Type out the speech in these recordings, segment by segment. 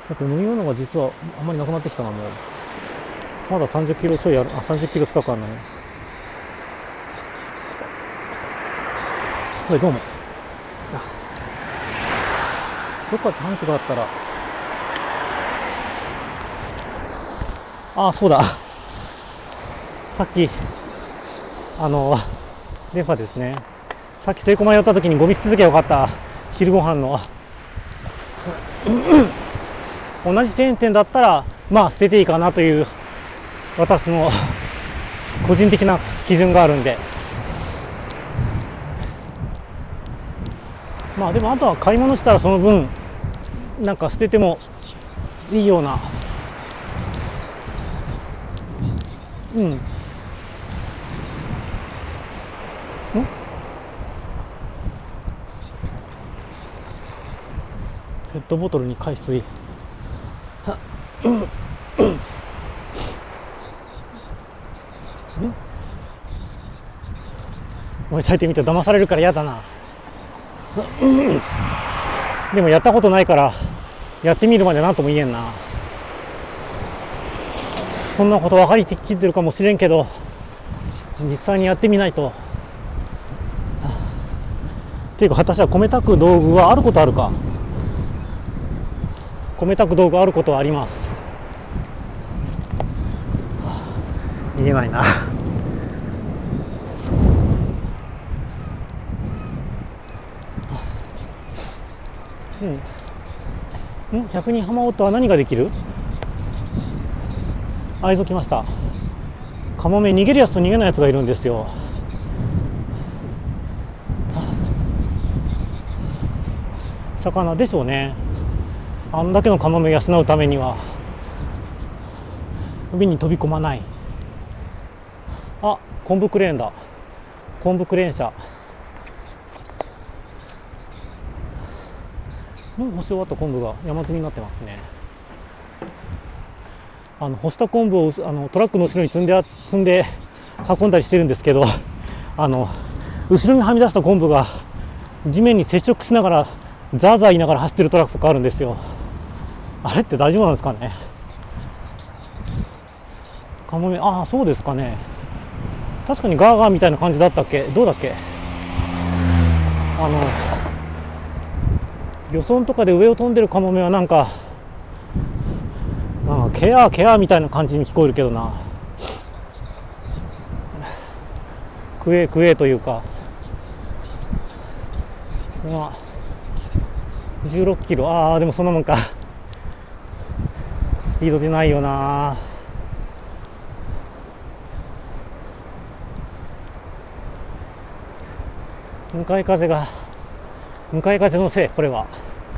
だって飲み物が実はあんまりなくなってきたな。もうまだ30キロちょいある。あ、30キロ近くあるのに。はい、どうも。どっか自販機があったら。ああ、そうだ。さっき電波ですね。さっきセイコーマ寄った時にゴミ捨てときゃよかった。昼ご飯の同じチェーン店だったらまあ捨てていいかなという私の個人的な基準があるんで、まあでもあとは買い物したらその分なんか捨ててもいいような、ペットボトルに海水おい、炊いてみて騙されるから嫌だな。でもやったことないからやってみるまで何とも言えんな。そんなこと分かりきってるかもしれんけど実際にやってみないと。っていうか私は米炊く道具はあることあるか。米炊く道具あることはあります。言えないな。100人浜夫は何ができる？合図来ました。カモメ逃げるやつと逃げないやつがいるんですよ。魚でしょうね。あんだけのカモメを養うためには海に飛び込まない。あ、昆布クレーンだ。昆布クレーン車。もう干し終わった昆布が山積みになってますね。干した昆布をトラックの後ろに積んで運んだりしてるんですけど、後ろにはみ出した昆布が地面に接触しながらザーザー言いながら走ってるトラックとかあるんですよ。あれって大丈夫なんですかね。カモメ、ああそうですかね。確かにガーガーみたいな感じだったっけ。どうだっけ。漁村とかで上を飛んでるカモメはなんかケアケアみたいな感じに聞こえるけどな。クエクエというか、16キロ。ああでもそんなもんか。スピード出ないよな。向かい風のせい。これは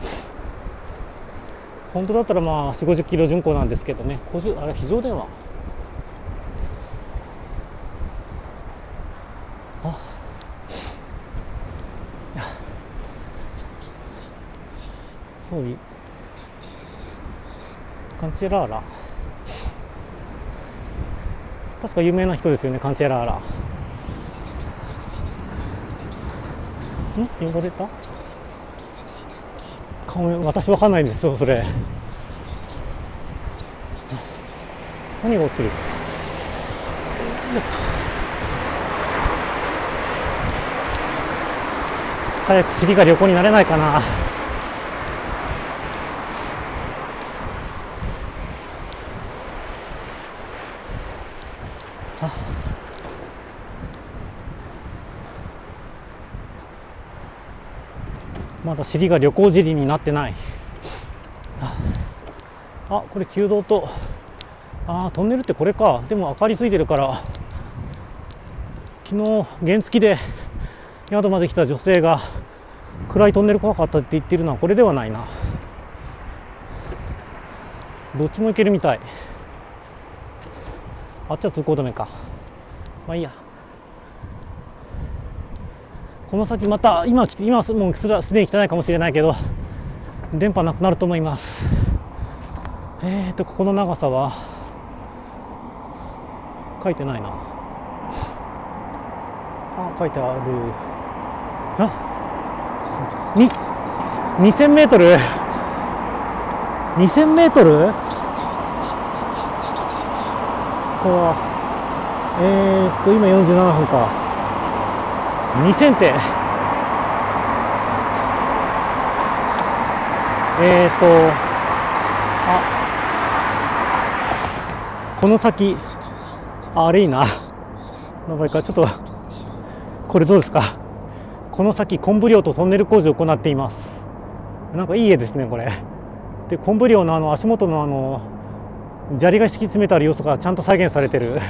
本当だったらまあ4、50キロ巡航なんですけどね。50、あれ非常電話。そういうカンチェラーラ、確か有名な人ですよね、カンチェラーラ。汚れた顔。私わかんないんですよそれ。何が落ちる。早く尻が旅行になれないかな。まだ尻が旅行尻になってない。あ、これ旧道と、トンネルってこれか。でも明かりついてるから、昨日原付で宿まで来た女性が暗いトンネル怖かったって言ってるのはこれではないな。どっちも行けるみたい。あっちは通行止めか。まあいいや。この先また今もうすでに来てないかもしれないけど電波なくなると思います。ここの長さは書いてないな。書いてある。2000メートル。 2000メートルここは今47分か。2000ってこの先あれいいなの場合か。ちょっとこれどうですか。この先昆布漁とトンネル工事を行っています。なんかいい絵ですねこれで。昆布漁の足元の砂利が敷き詰めてある様子がちゃんと再現されてる。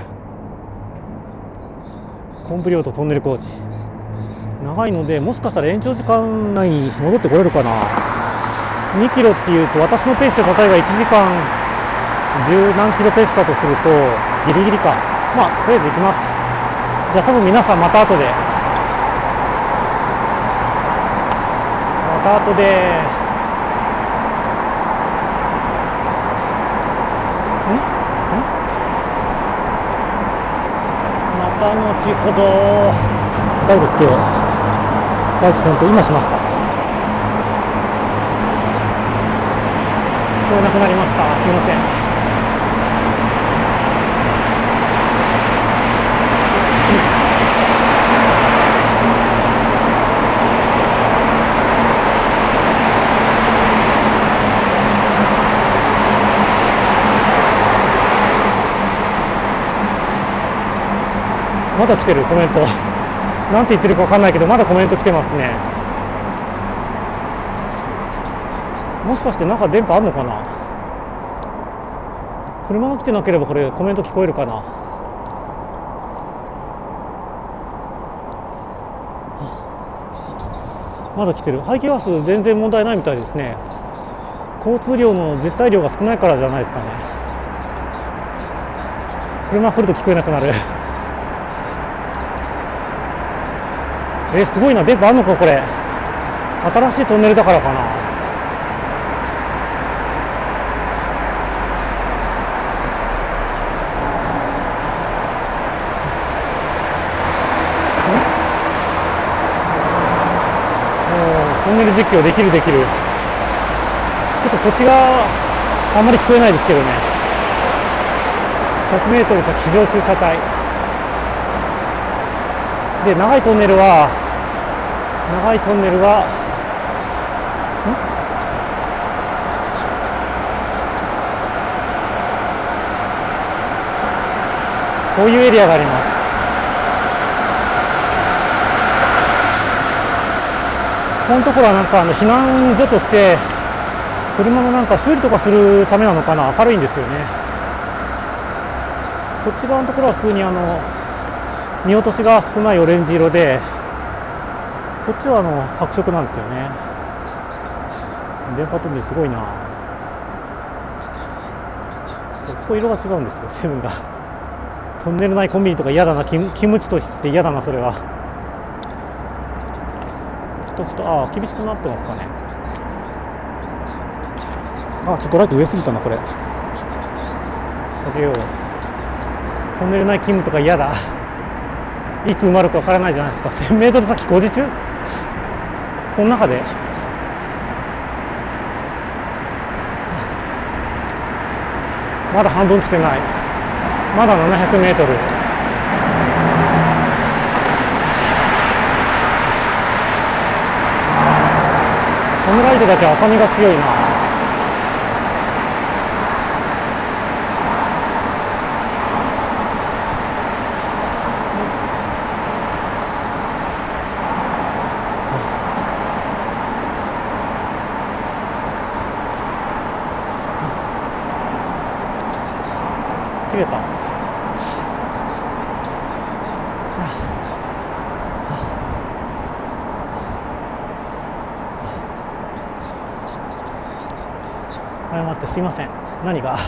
昆布漁とトンネル工事長いので、もしかしたら延長時間内に戻ってこれるかな。2キロっていうと、私のペースで例えば1時間10何キロペースだとするとギリギリか。まあとりあえず行きます。じゃあ多分皆さんまた後でまた後ほど。ガイドつけよう。ガイド本当今しますか。聞こえなくなりました。すいません。まだ来てるコメント。なんて言ってるか分かんないけど、まだコメント来てますね。もしかして中電波あるのかな。車が来てなければこれコメント聞こえるかな。まだ来てる。排気ガス全然問題ないみたいですね。交通量の絶対量が少ないからじゃないですかね。車来ると聞こえなくなる。すごいな。電波あんのかこれ。新しいトンネルだからかな。トンネル実況できる。ちょっとこっちがあんまり聞こえないですけどね。100メートル先非常駐車帯で、長いトンネルはこういうエリアがあります。このところはなんか避難所として車のなんか修理とかするためなのかな。明るいんですよね。こっち側のところは普通に見落としが少ないオレンジ色で、こっちは白色なんですよね。電波飛びすごいな。そう、ここ色が違うんですよ、セブンが。トンネル内コンビニとか嫌だな。勤務地として嫌だなそれは。厳しくなってますかね。ちょっとライト上すぎたなこれ。下げよう。トンネル内勤務とか嫌だ。いつ埋まるかわからないじゃないですか。1000メートル先工事中。この中でまだ半分来てない。まだ700メートル。このライトだけ赤みが強いな。切れた。待って、すいません。何が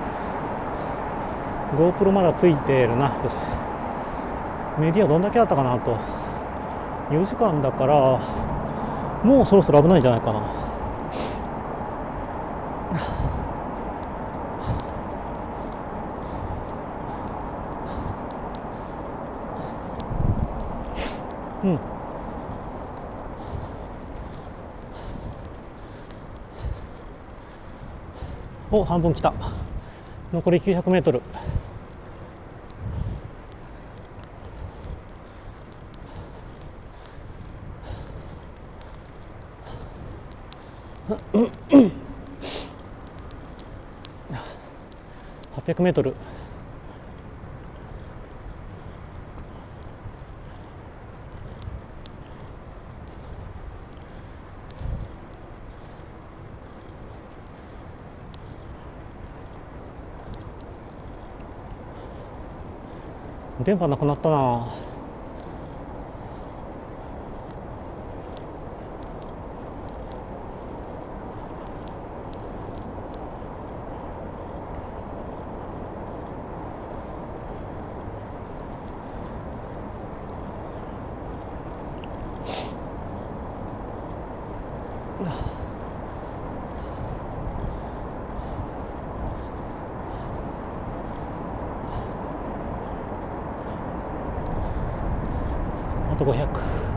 GoPro まだついてるな。よし。メディアどんだけあったかな。あと4時間だからもうそろそろ危ないんじゃないかな。うん。 お、半分来た。残り900メートル。800メートル。電波なくなったな。あと500。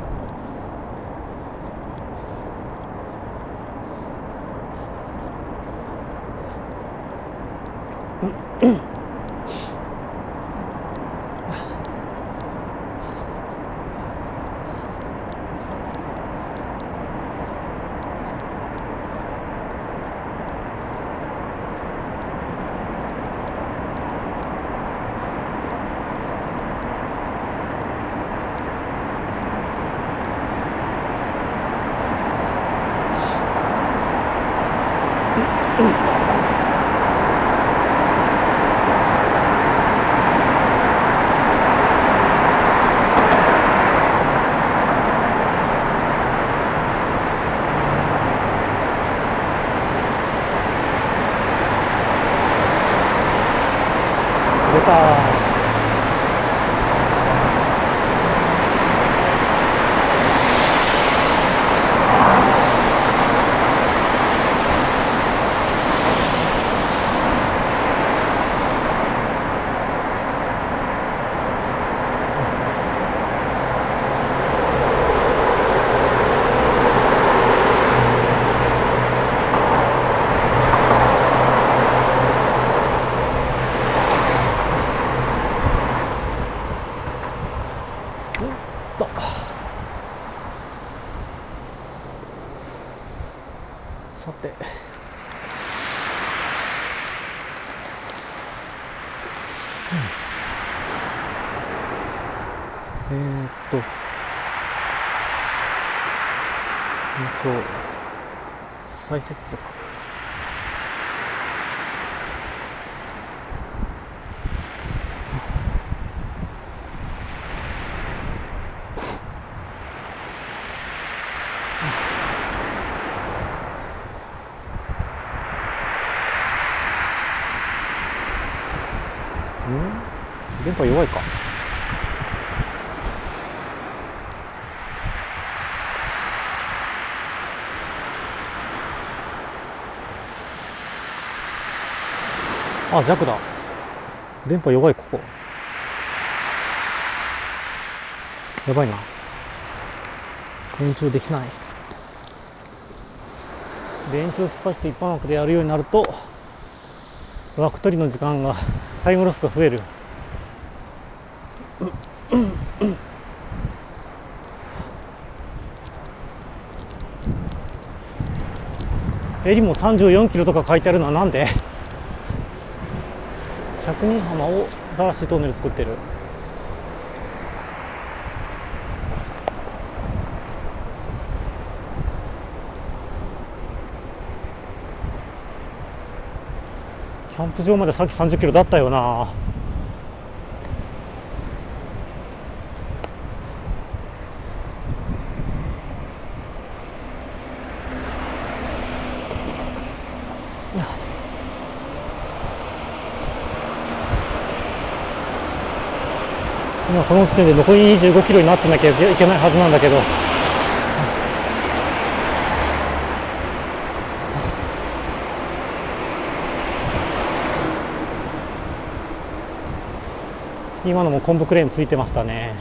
出た。さて、一応再接続。電波弱いか。あ、弱だ。電波弱い、ここ。やばいな。延長できない。で、延長失敗して一般枠でやるようになると、枠取りの時間が、タイムロスが増える。襟も34キロとか書いてあるのはなんで百人浜を新しいトンネル作ってる。キャンプ場までさっき30キロだったよな。今この時点で残り25キロになってなきゃいけないはずなんだけど、今のも昆布クレーンついてましたね。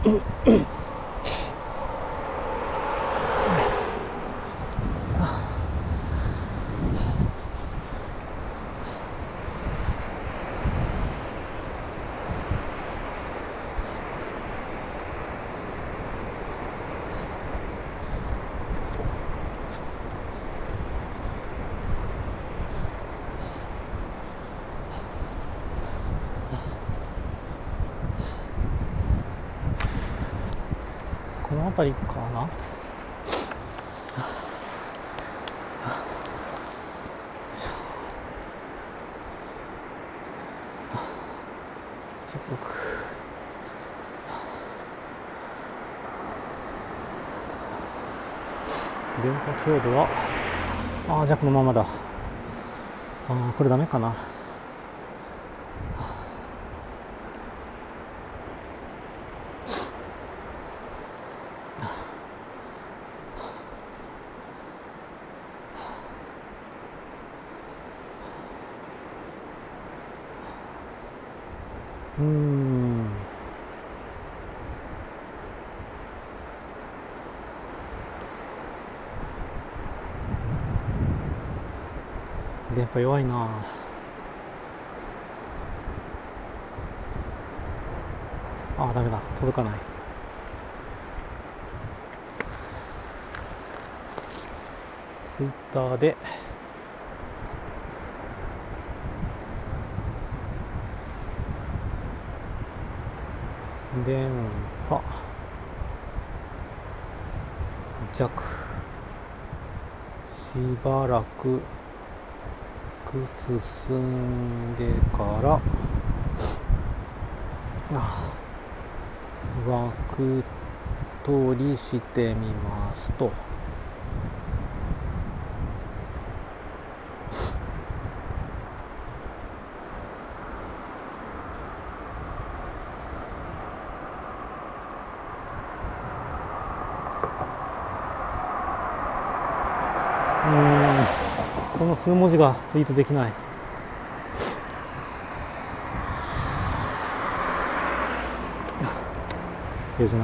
この辺りかな。接続。電波強度はじゃあこのままだ。これダメかな。電波弱いな。ダメだ、届かない。ツイッターで電波弱、しばらく進んでから枠取りしてみますと、この数文字がツイートできない。よくなった。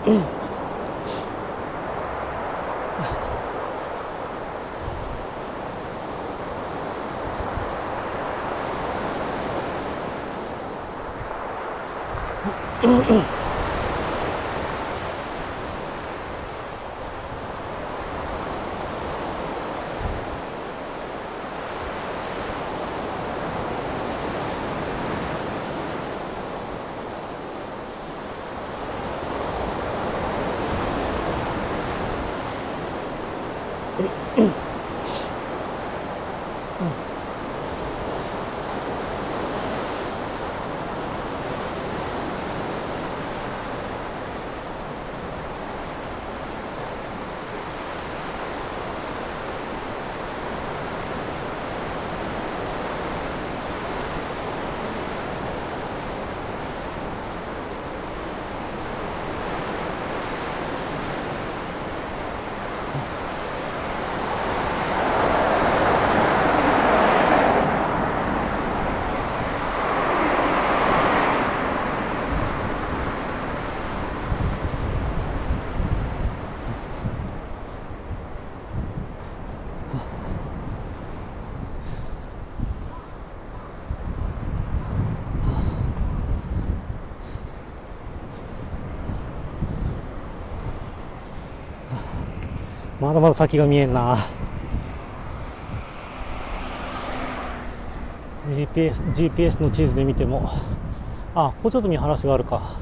まだまだ先が見えんな。GPS の地図で見ても、あ、ここちょっと見晴らしがあるか。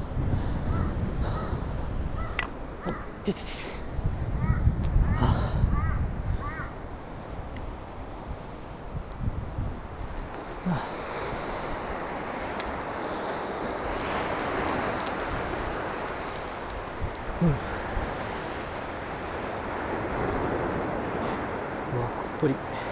てててて、はあ、鳥、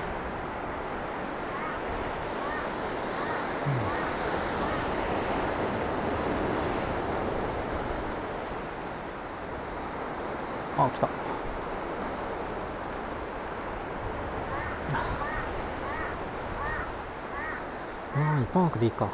あ、来た。ああ、一般枠でいいか。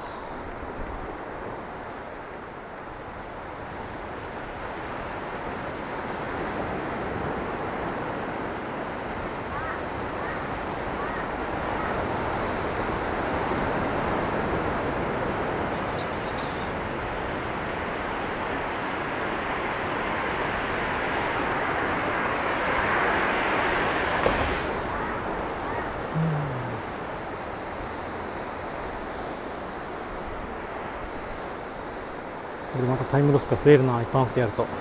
これまたタイムロスが増えるな、一般枠でやると。こ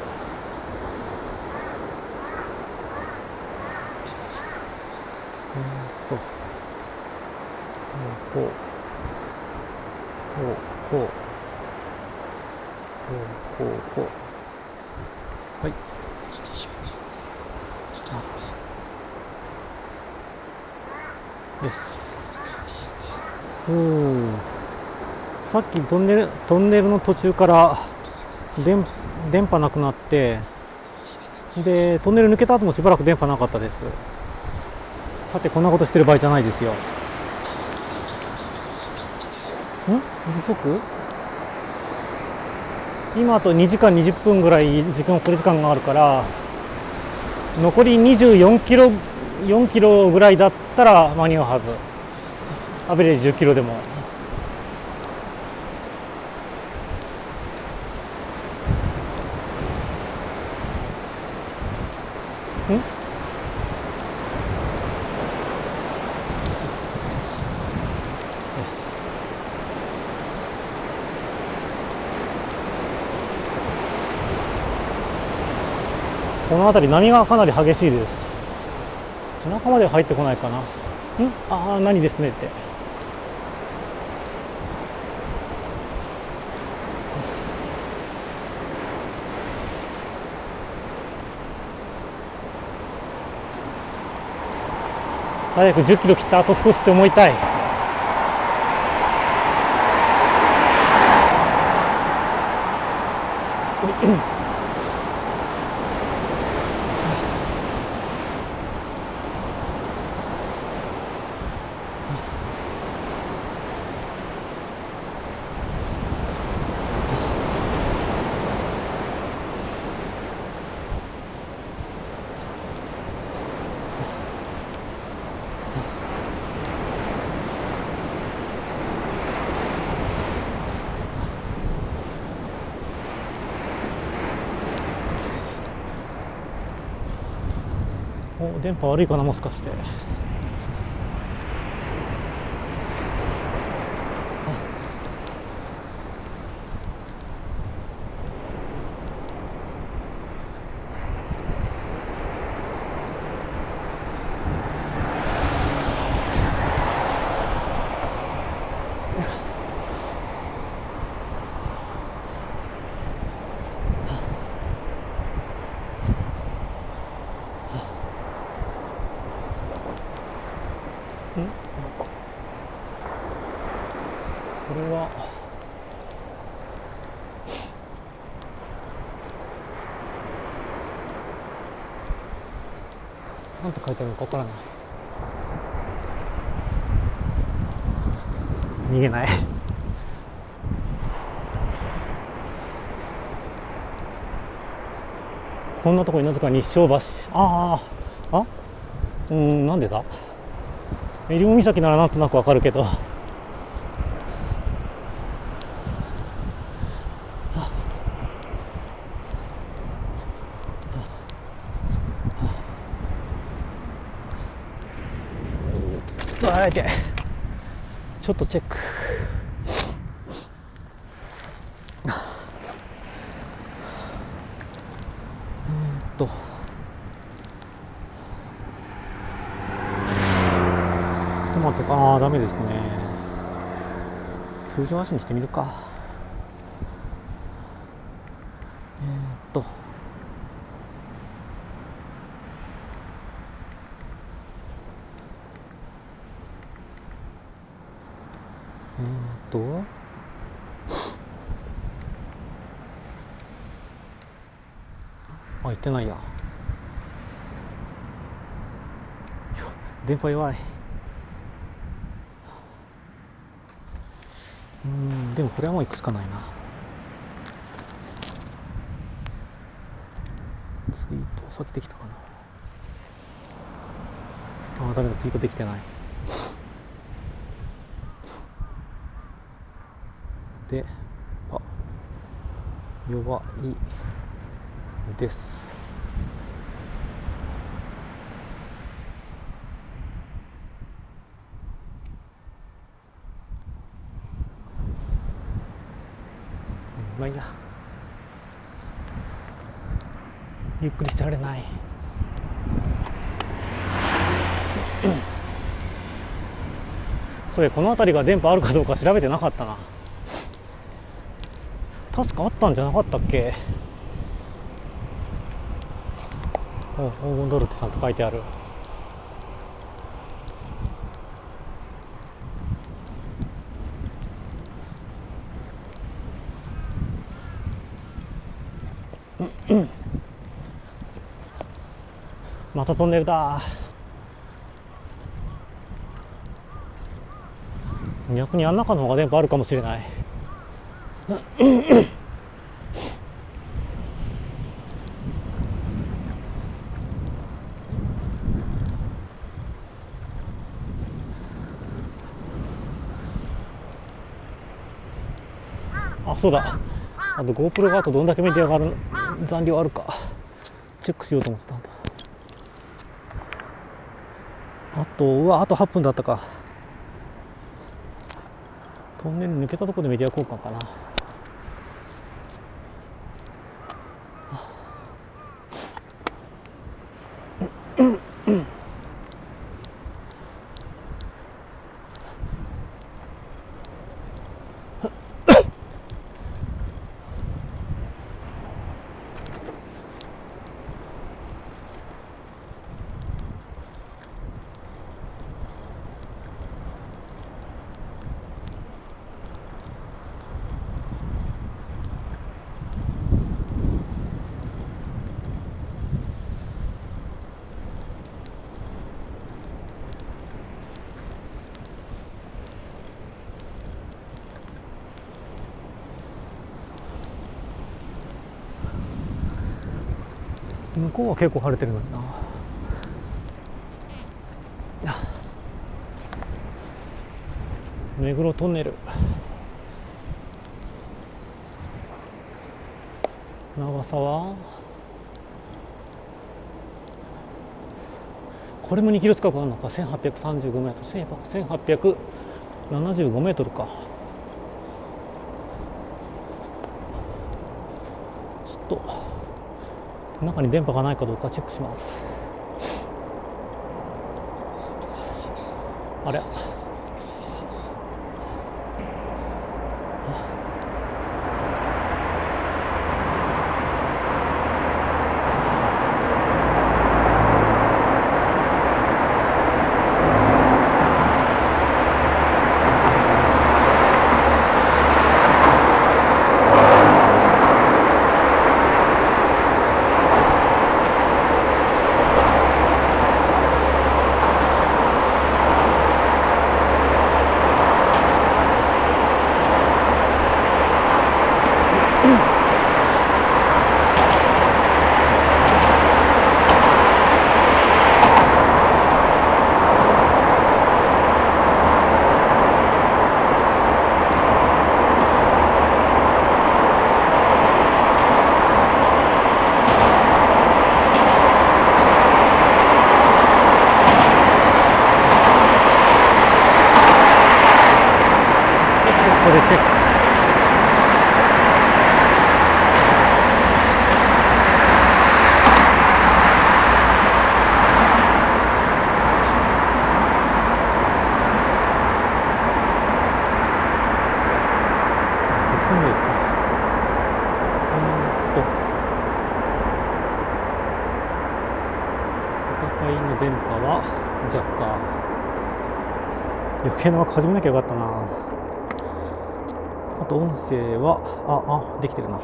うこうこうはい。よし。さっきトンネルの途中から電波なくなって、でトンネル抜けた後もしばらく電波なかったです。さて、こんなことしてる場合じゃないですよ。時速、今あと2時間20分ぐらい残り時間があるから、残り24キロ4キロぐらいだったら間に合うはず。アベレージ10キロでも。この辺り波がかなり激しいです。中まで入ってこないかな。ああ、何ですねって。早く10キロ切った、あと少しって思いたい。 お、電波悪いかな、もしかして。これはなんて書いてあるのかわからない。逃げない。こんなとこになぜか日照橋。なんでだ。西岬ならなんとなくわかるけど、あえてちょっとチェック。トマトか。ダメですね。通常足にしてみるか。行ってないや。電波弱い。でもこれはもう行くしかないな。ツイート先できたかな。ダメだ、ツイートできてない。で、弱いです。まあいいや、ゆっくりしてられない。それ、この辺りが電波あるかどうか調べてなかったな。確かあったんじゃなかったっけ。黄金ドルってちゃんと書いてある。またトンネルだ。逆にあん中の方が電波あるかもしれない。そうだ。あと GoPro があとどんだけメディアがある残量あるかチェックしようと思ってたんだ。あと8分だったか。トンネル抜けたところでメディア交換かな。向こうは結構晴れてるのにな。目黒トンネル、長さはこれも2キロ近くあるのか。1835メートル、1875メートルか。ちょっと中に電波がないかどうかチェックします。あれ、ここでチェック。の電波は弱か。余計な枠始めなきゃよかったな。あと音声はできてるな。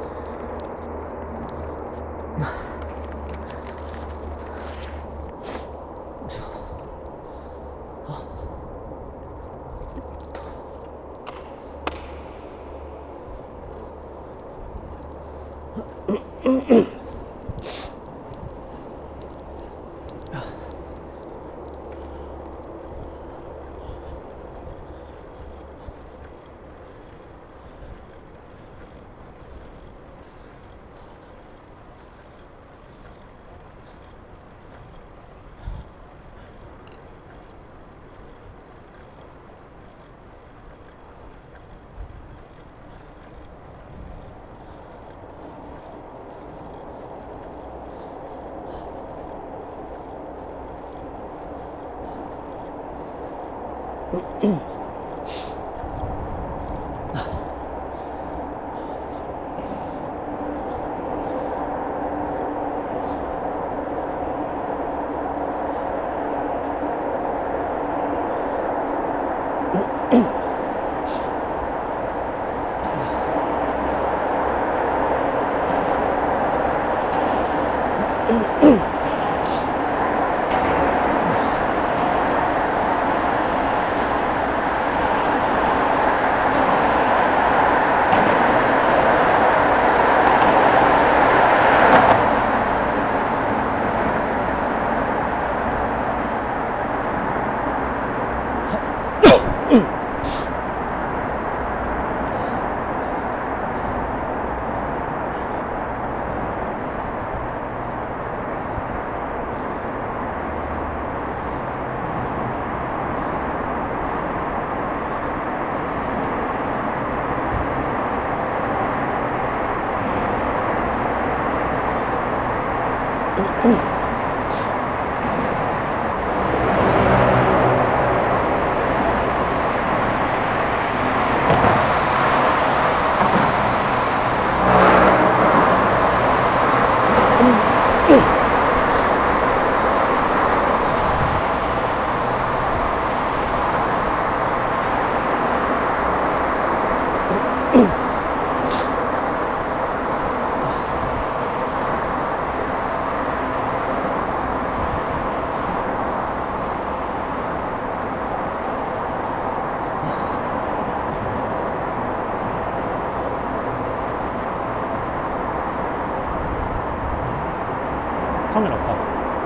カメラか。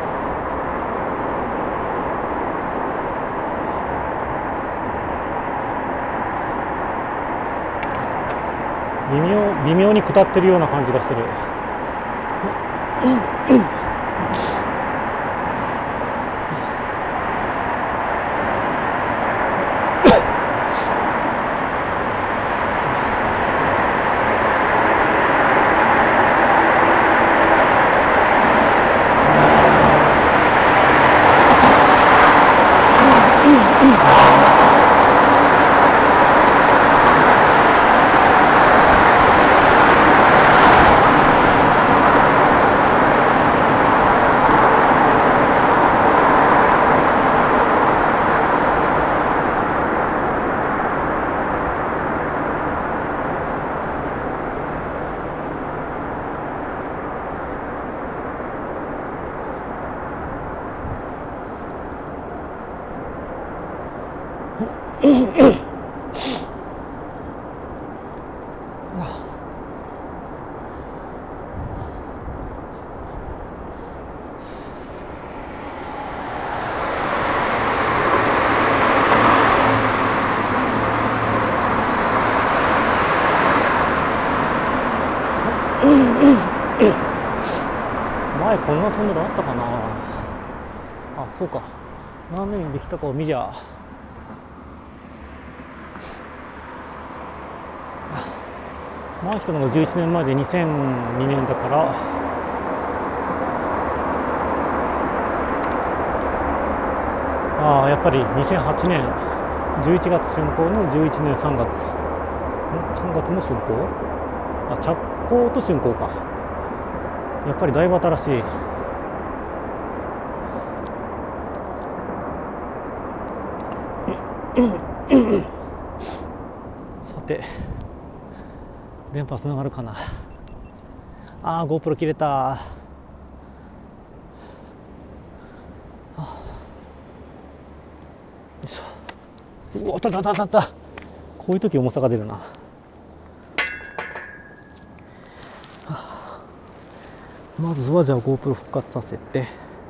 微妙に下ってるような感じがする。 前こんなトンネルあったかなあ。そうか、何年にできたかを見りゃ前来たのが11年前で2002年だから、ああやっぱり2008年11月竣工の11年3月3月も竣工、あ着工と竣工か。やっぱりだいぶ新しい。さて電波つながるかな。ああ GoPro 切れた。よいしょ。うわたたたたた。こういう時重さが出るな。まずはじゃあ GoPro 復活させて、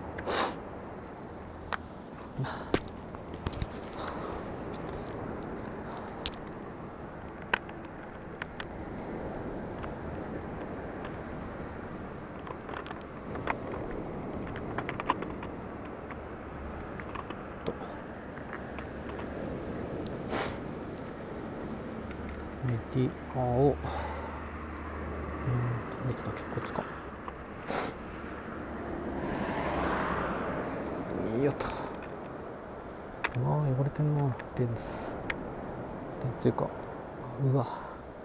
メディアをいつだっけ、こっちか。よっと。うわー汚れてんな。レンズっていうか、うわ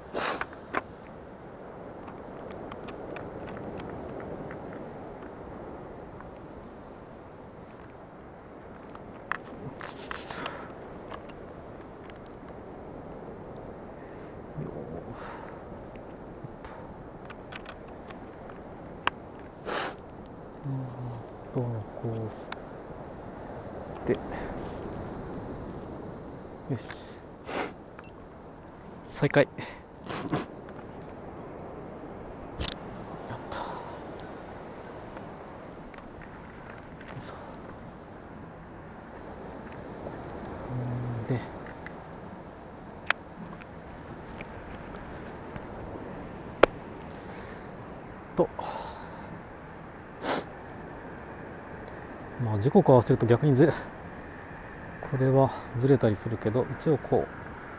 こうしてよし再開。やった。でとまあ時刻合わせると逆にこれはずれたりするけど、一応こ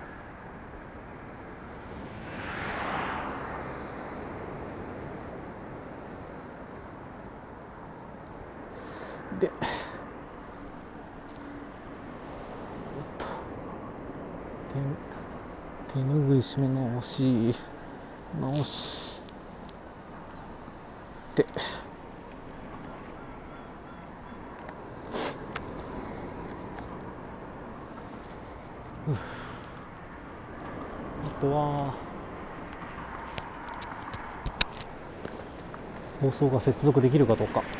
うで手ぬぐい締め直しであとは放送が接続できるかどうか。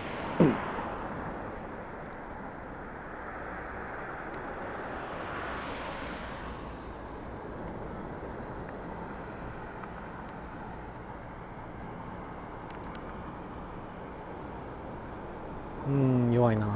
弱いな。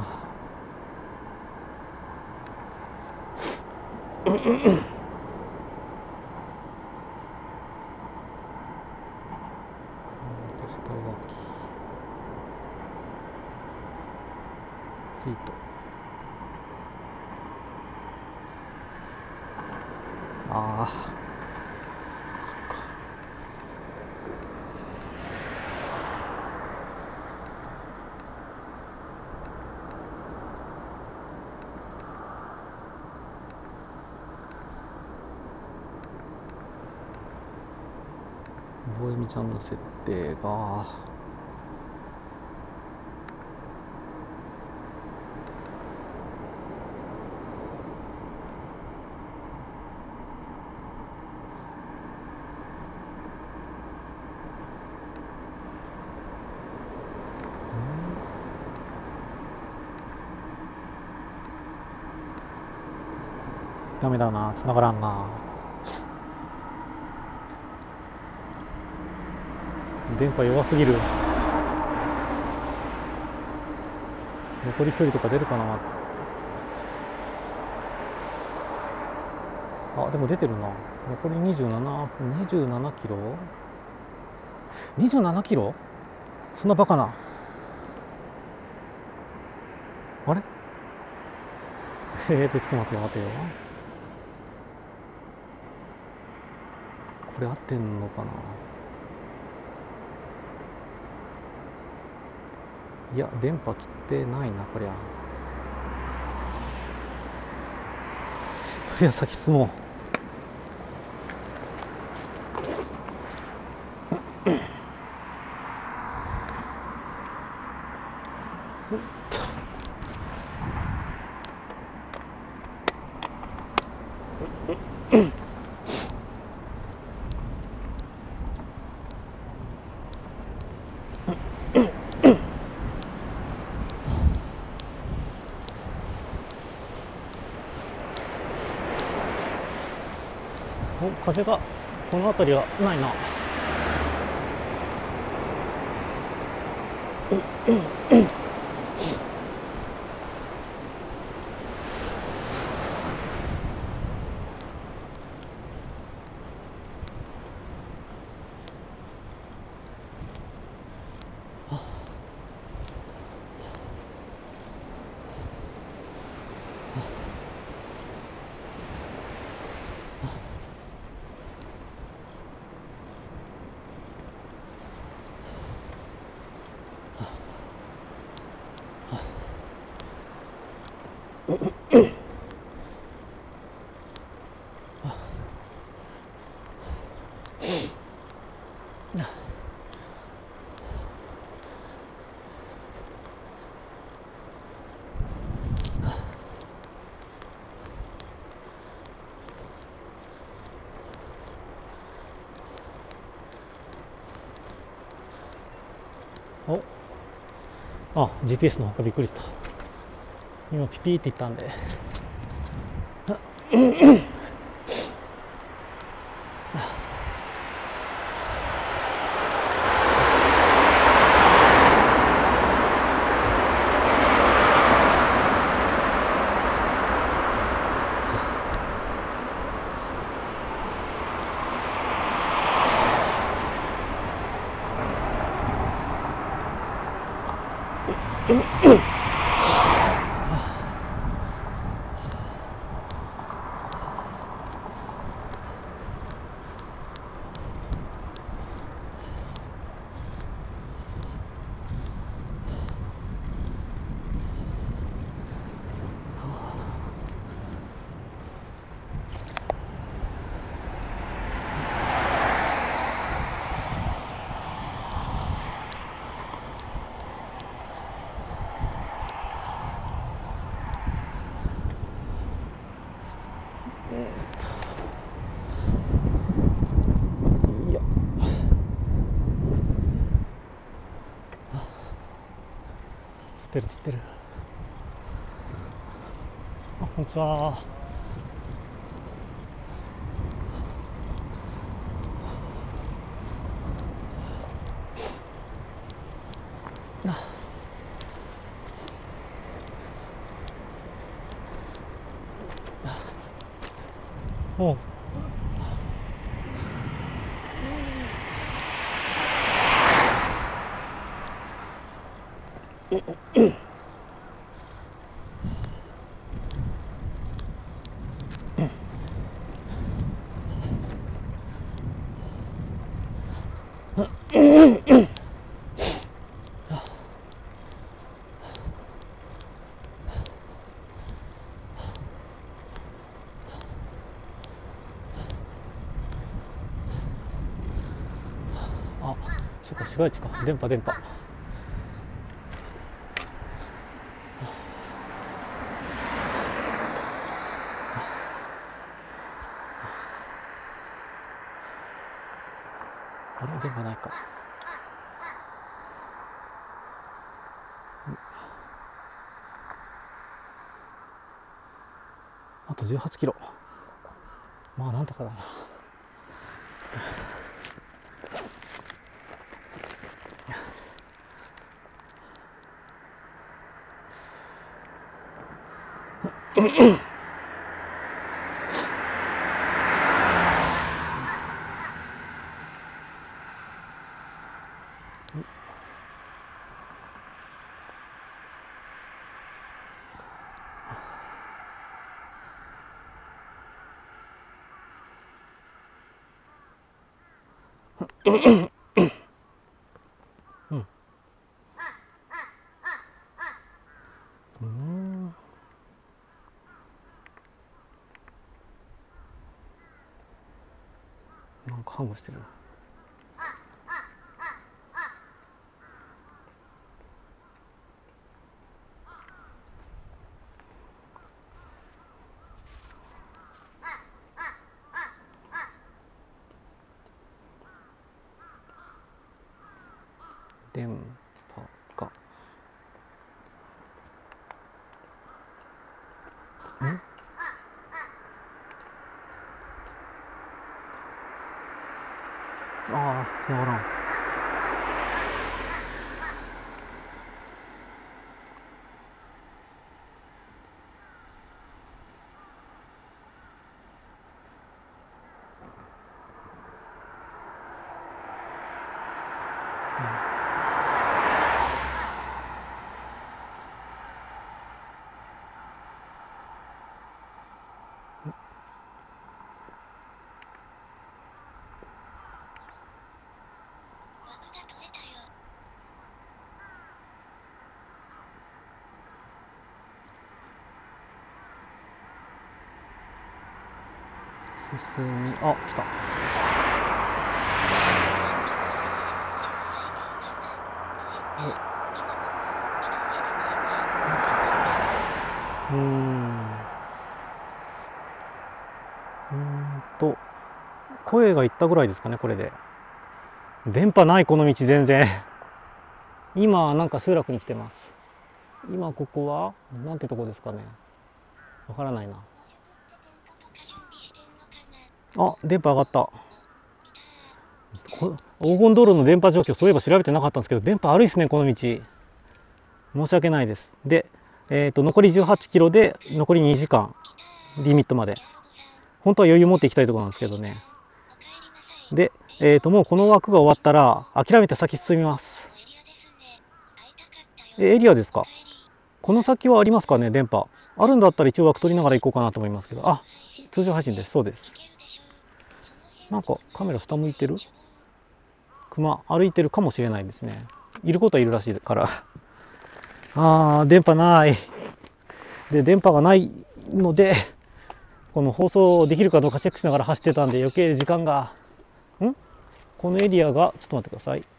ツイート。ああそっか。ボエミちゃんの設定がダメだな、繋がらんな。電波弱すぎる。残り距離とか出るかな。あ、でも出てるな。残り27キロ ?27 キロ、そんなバカな。あれちょっと待ってよ。これ合ってんのかな。いや、電波切ってないな、こりゃ。とりあえず先進もう。風がこの辺りはないな。あ、GPS の方がびっくりした。今ピピーって言ったんで。いや、撮ってる。あ、こんにちは。おう。あ、そっか、市街地か。電波。あれ、電波ないか。あと18キロ。 まあなんとかだな。なんかハグしてる。電波がああ、繋がらん。進み、あ、来た。声がいったぐらいですかね、これで。電波ない、この道全然。今なんか集落に来てます。今ここはなんてとこですかね。わからないな。あ、電波上がった。黄金道路の電波状況、そういえば調べてなかったんですけど、電波悪いですね、この道。申し訳ないです。で、残り18キロで残り2時間、リミットまで。本当は余裕持っていきたいところなんですけどね。で、もうこの枠が終わったら、諦めて先進みます。エリアですか？この先はありますかね、電波。あるんだったら一応枠取りながら行こうかなと思いますけど。あ、通常配信です。そうです。なんかカメラ下向いてる？熊歩いてるかもしれないですね。いることはいるらしいから。あー、電波ない。で、電波がないので、この放送できるかどうかチェックしながら走ってたんで、余計時間が。このエリアが、ちょっと待ってください。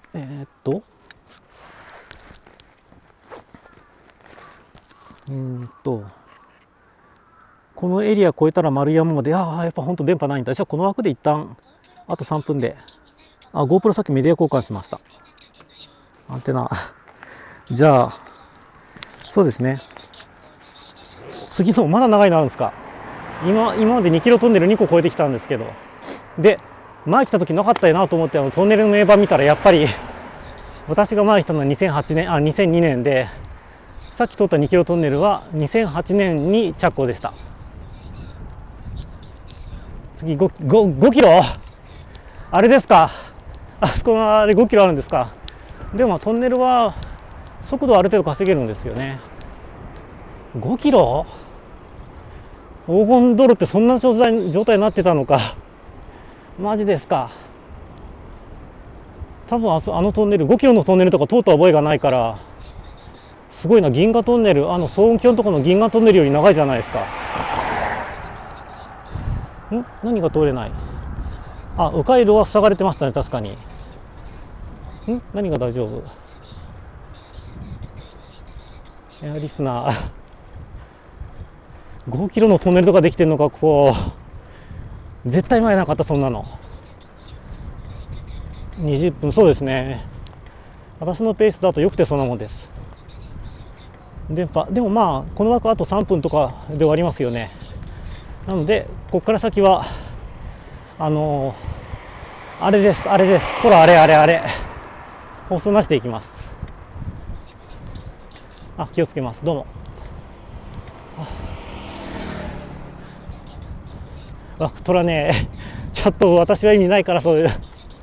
このエリア越えたら丸山まで、やっぱ本当電波ないんだ。じゃあこの枠で一旦、あと3分で。GoPro さっきメディア交換しました。アンテナ。じゃあ、そうですね。次の、まだ長いのあるんですか？今まで2キロトンネル2個越えてきたんですけど。で、前来た時なかったよなと思ってトンネルの名板見たら、やっぱり、私が前来たのは2002年で、さっき通った2キロトンネルは2008年に着工でした。次 5キロあれですか？あそこのあれ5キロあるんですか？でもトンネルは速度ある程度稼げるんですよね。5キロ？黄金道路ってそんな状態になってたのか。マジですか。多分あのトンネル5キロのトンネルとか通った覚えがないから、すごいな。銀河トンネル、騒音橋のところの銀河トンネルより長いじゃないですか。何が通れない？迂回路は塞がれてましたね、確かに。何が大丈夫？エアリスナー。5キロのトンネルとかできてんのか、ここ。絶対前なかった、そんなの。20分、そうですね。私のペースだとよくてそんなもんです。電波、でもまあ、この枠あと3分とかで終わりますよね。 なのでここから先はあれです、ほら、あれ放送なしでいきます。気をつけます。どうも。トラね、ちょっと私は意味ないから、そういう。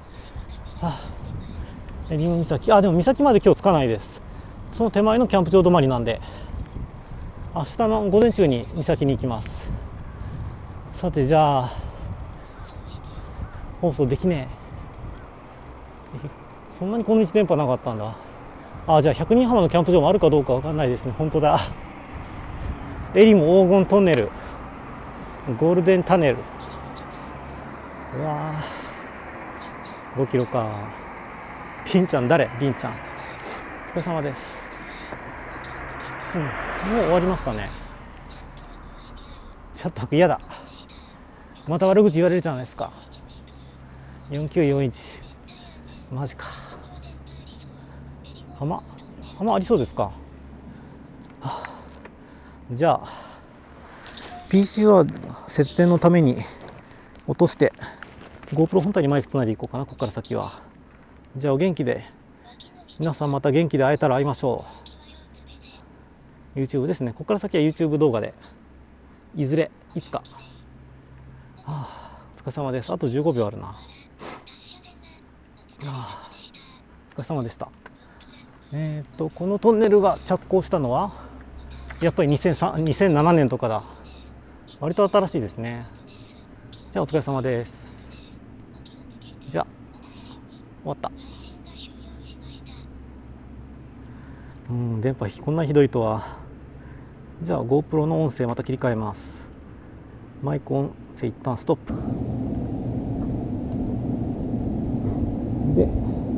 リム岬、でも岬まで今日着かないです。その手前のキャンプ場止まりなんで、明日の午前中に岬に行きます。さて、じゃあ放送できねえ。そんなにこの道電波なかったんだ。じゃあ百人浜のキャンプ場もあるかどうかわかんないですね。本当だ。エリム黄金トンネル、ゴールデンタネル。うわー、5キロか。りんちゃん誰？りんちゃん。お疲れ様です。もう終わりますかね。ちょっと嫌だ。また悪口言われるじゃないですか。4941。マジか。浜ありそうですか。じゃあ PC は節電のために落として GoPro 本体にマイクつないでいこうかな。ここから先は。じゃあお元気で、皆さんまた元気で会えたら会いましょう。 YouTube ですね。ここから先は YouTube 動画でいずれいつか。お疲れ様です。あと15秒あるな。お疲れ様でした。このトンネルが着工したのはやっぱり2007年とかだ。割と新しいですね。じゃあお疲れ様です。じゃあ終わった。電波こんなひどいとは。じゃあ GoPro の音声また切り替えます。マイク音声一旦ストップで、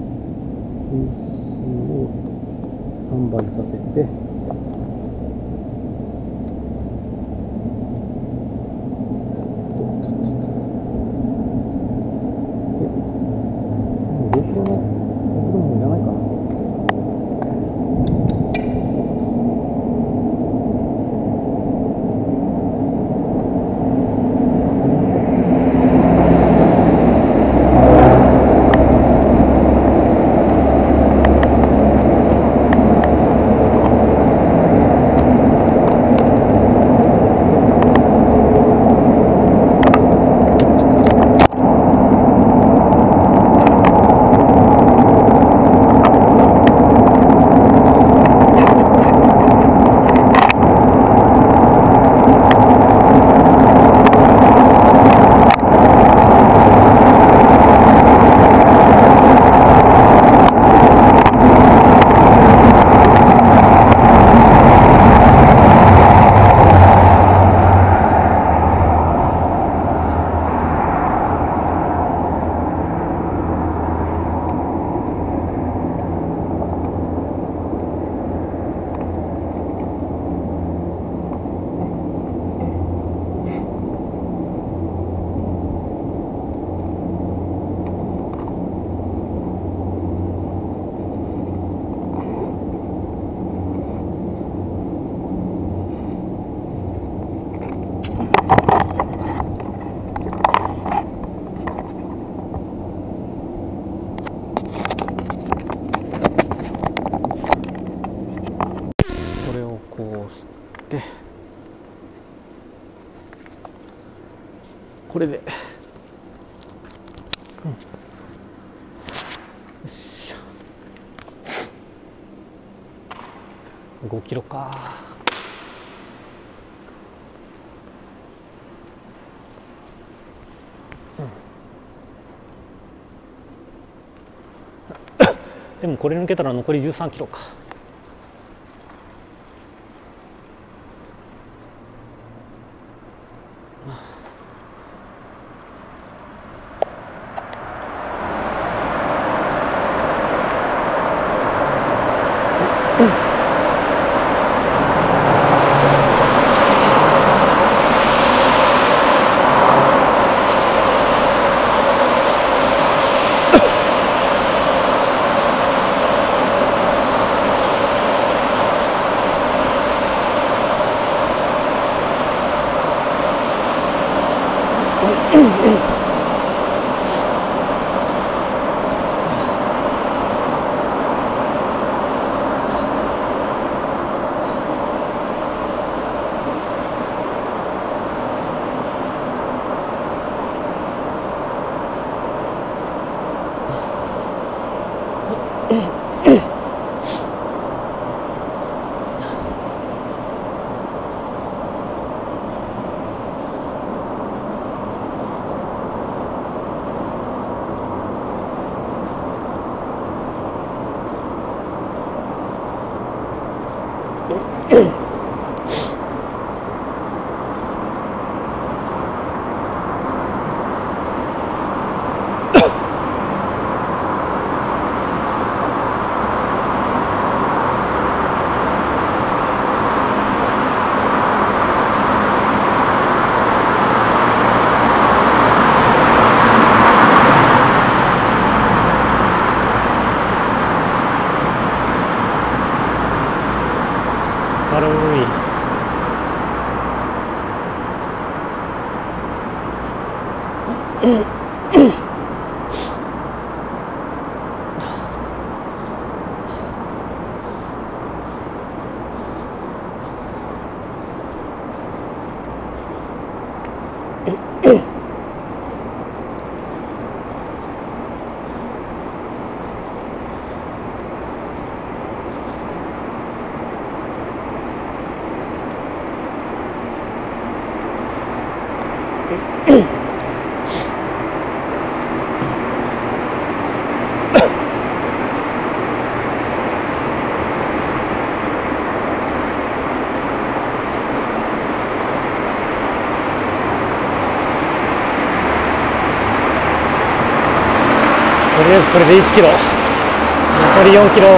をスタンバイさせて、GoPro のもいらないかな。これで、よし5キロか。でもこれ抜けたら残り13キロか。 軽い。とりあえずこれで1キロ、残り4キロ。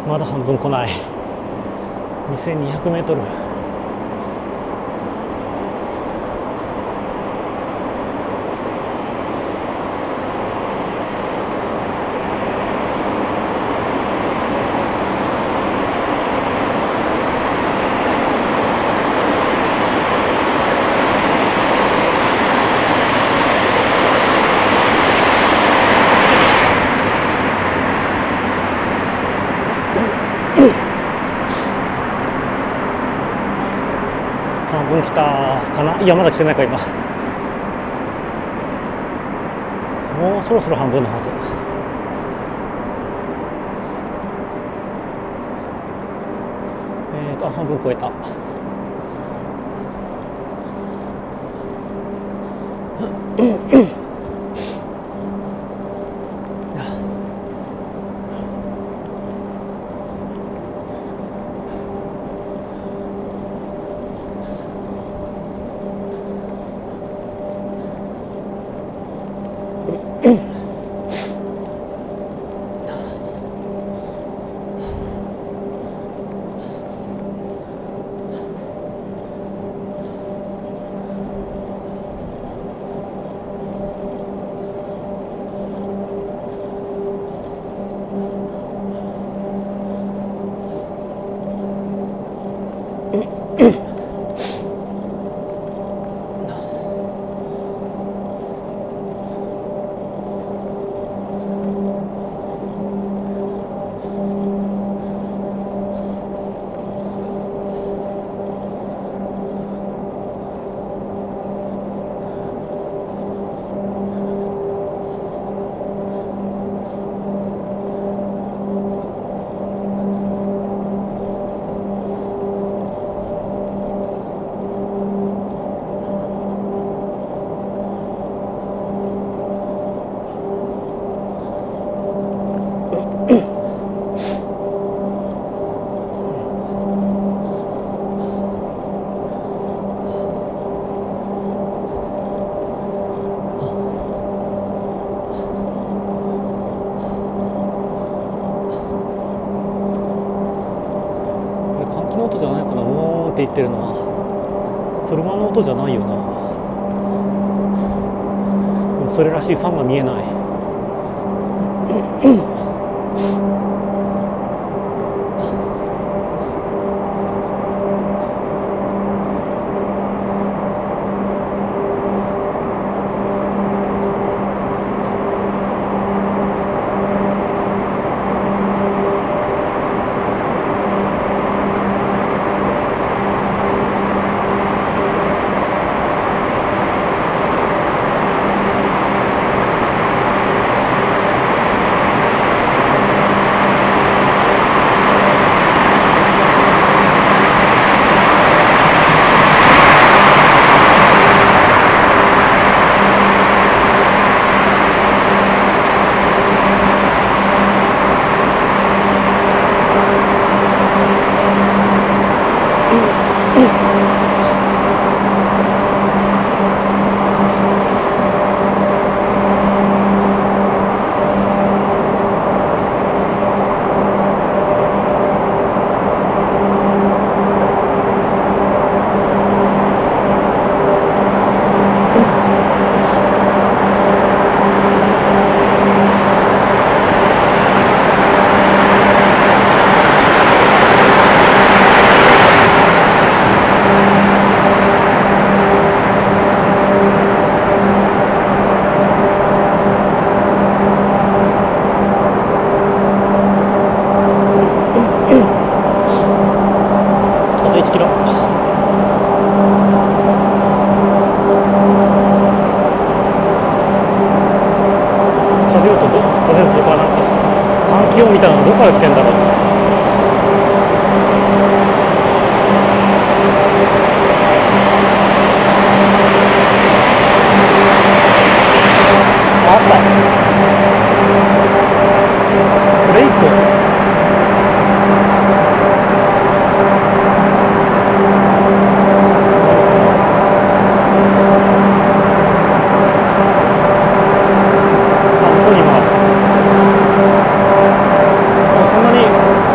まだ半分来ない。2200メートル。半分来たかな。いやまだ来てないか今。もうそろそろ半分のはず。半分超えた。の音じゃないかな。おーって言ってるのは車の音じゃないよな。でもそれらしいファンが見えない。1キロ。風音かなんか換気音みたいなのどこから来てんだろう。あった。これ1個。そんなに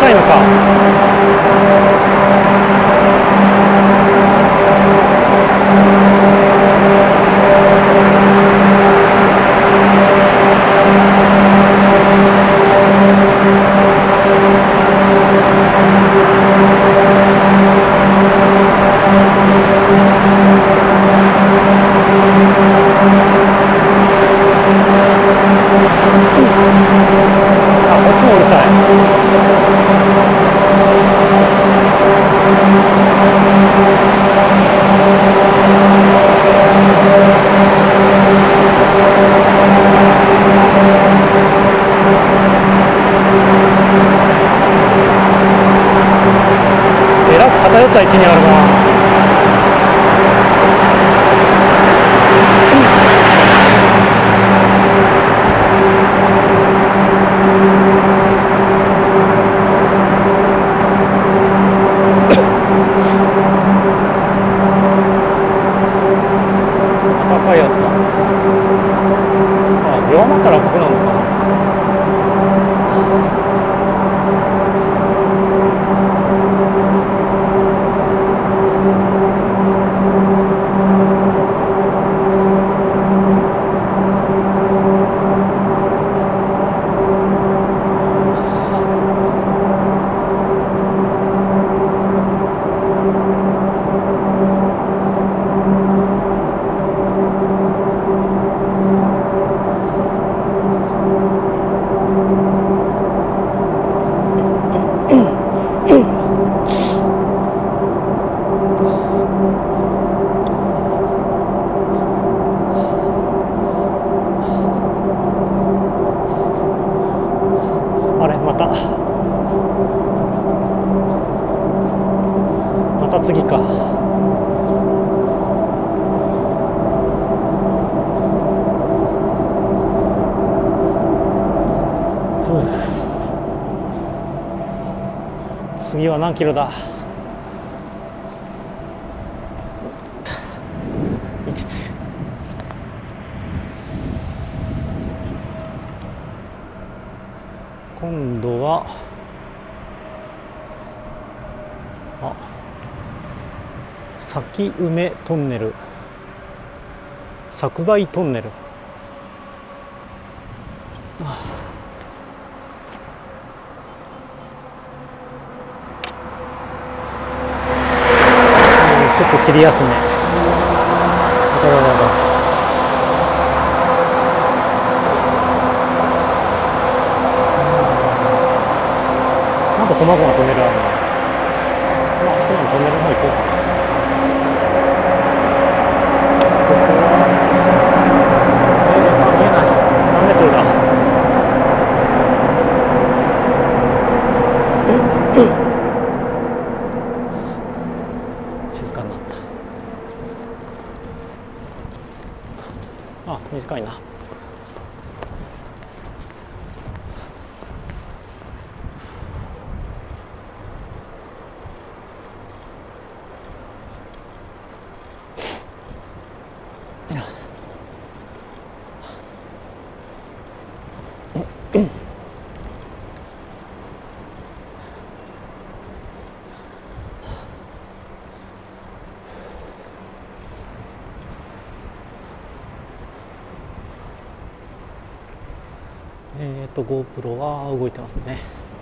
ないのか。あ、こっちもうるさい。えらく偏った位置にあるな。高いやつだ。あ、弱まったら赤くなるのかな。あれ、また次か。次は何キロだ。今度は先梅トンネル、桜梅トンネル。ちょっとシリアスね。まだ細々トンネルあるね。まあそのトンネルの方行こうかな。ここは見えない。何メートルだ。静かになった。あ、短いな。GoPro は動いてますね。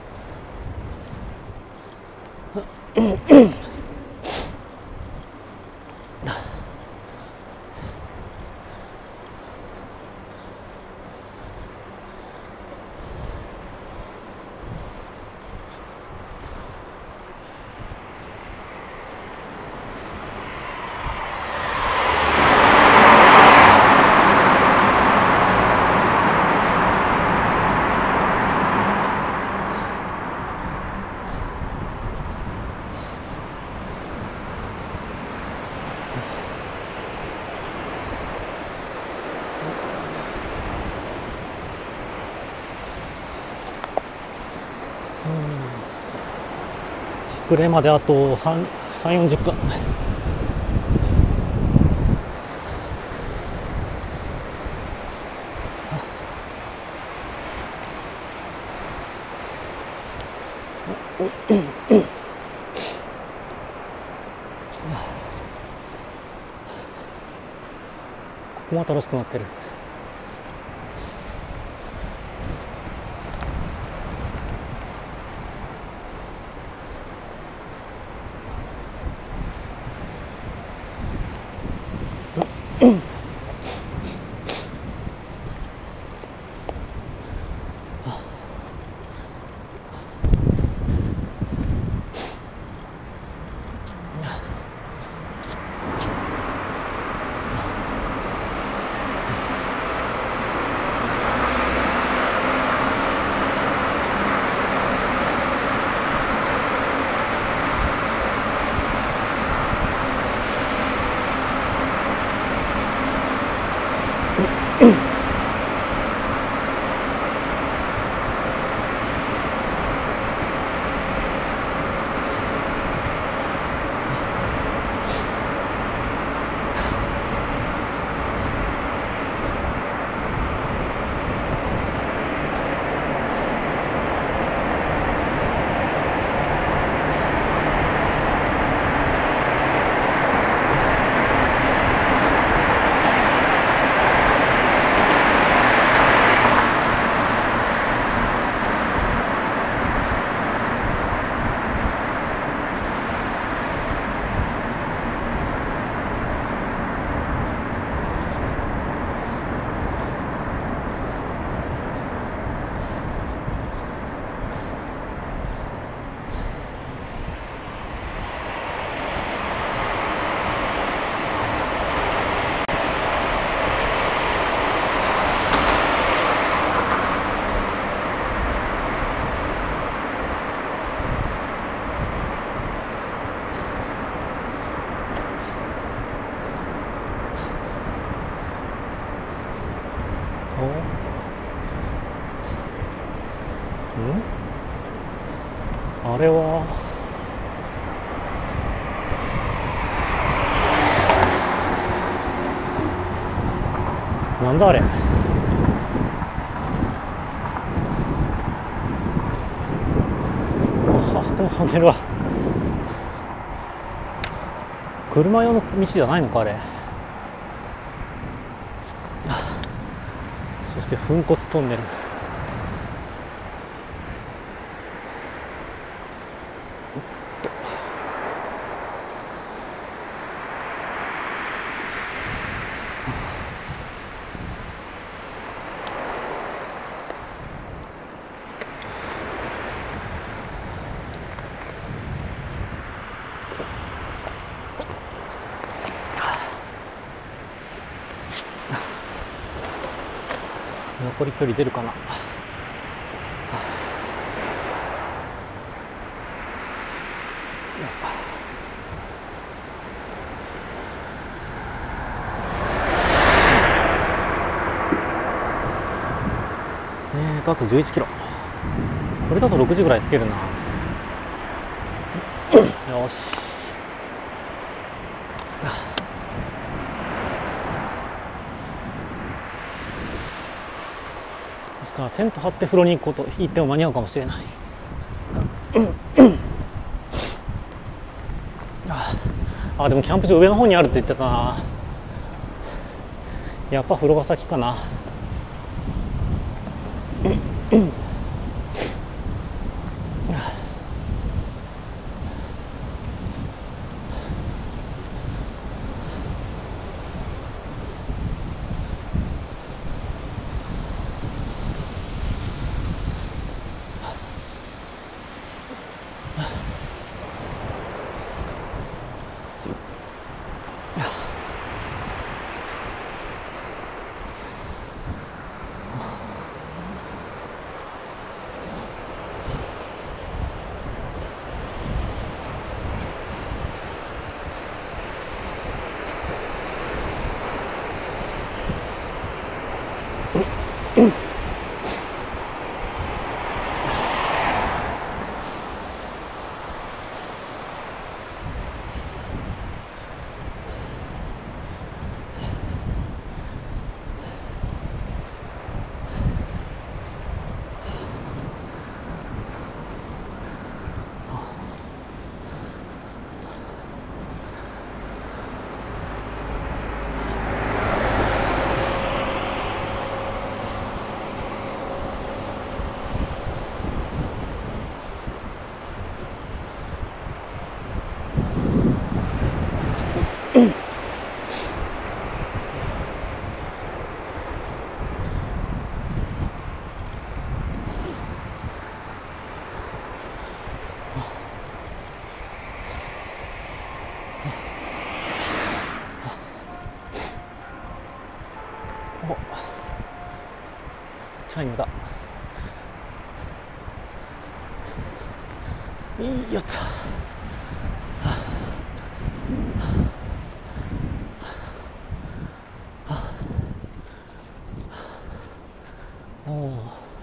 暮れまであと3、40分。おここも楽しくなってる。あれはなんだあれ。あそこのトンネルは車用の道じゃないのかあれ。そして粉骨トンネル。残り距離出るかな。あと11キロ。これだと6時ぐらいつけるな。よし。ですからテント張って風呂に行っても間に合うかもしれない。でもキャンプ場上の方にあるって言ってたな。やっぱ風呂が先かな。 チャイムだ。いいやつ。おお。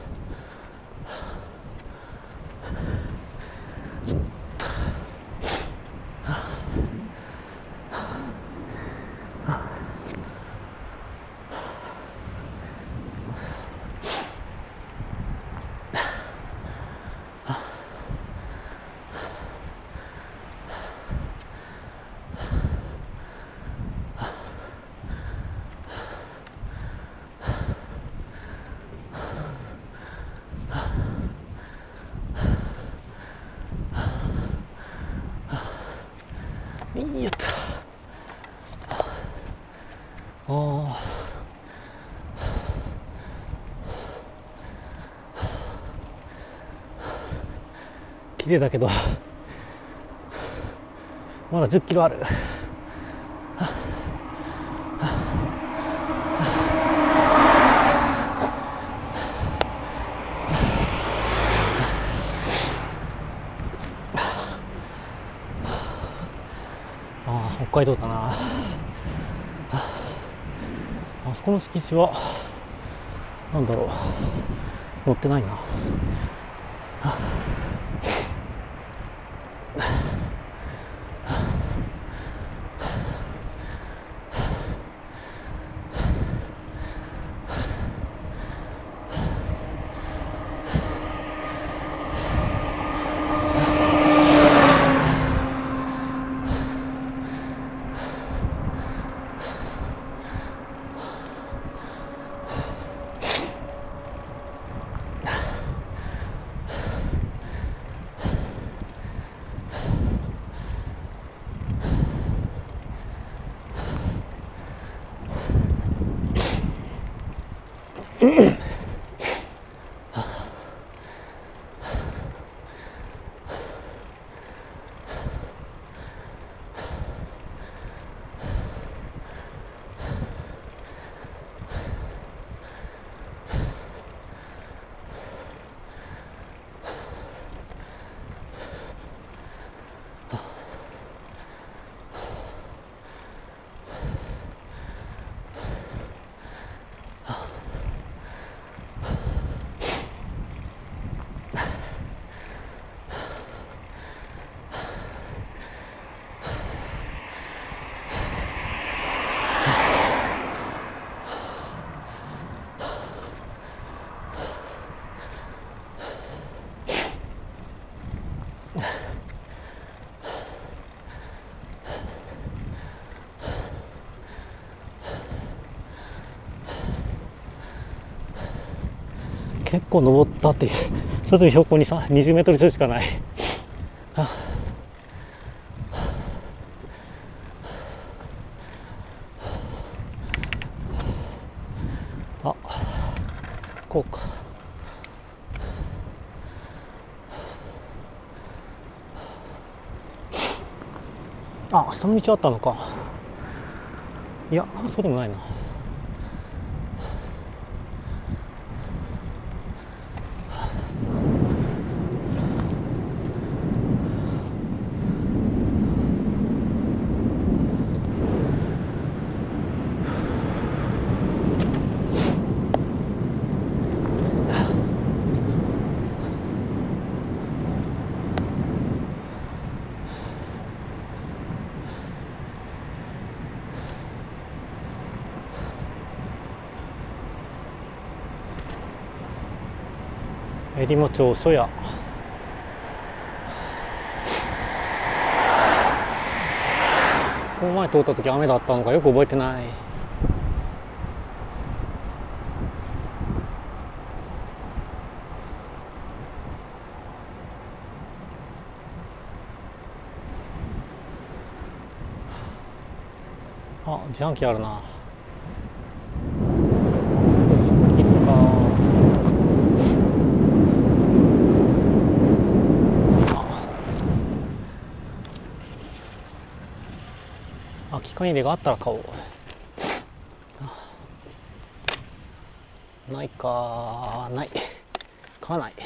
やった。ああ。綺麗だけどまだ10キロある。北海道だな。あそこの敷地はなんだろう、乗ってないな。結構登ったっていう、外に標高に20メートル以上しかない。あ、こうか。あ、下の道あったのか。いや、そうでもないな。えりも町所や。この前通った時雨だったのかよく覚えてない。 あ、自販機あるな。個人キッあ、機械入れがあったら買おう。ないか、ない。買わない。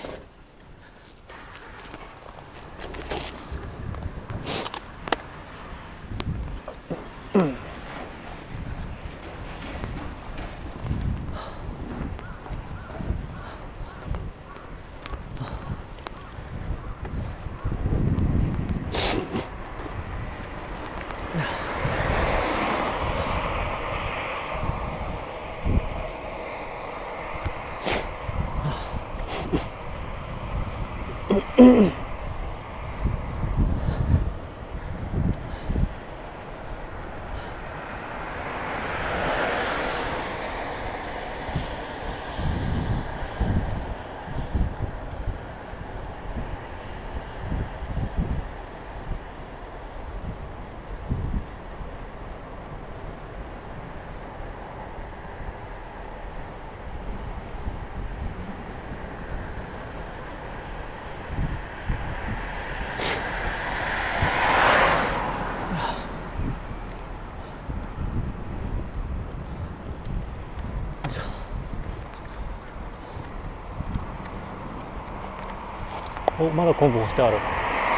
お、まだ昆布干してある。あ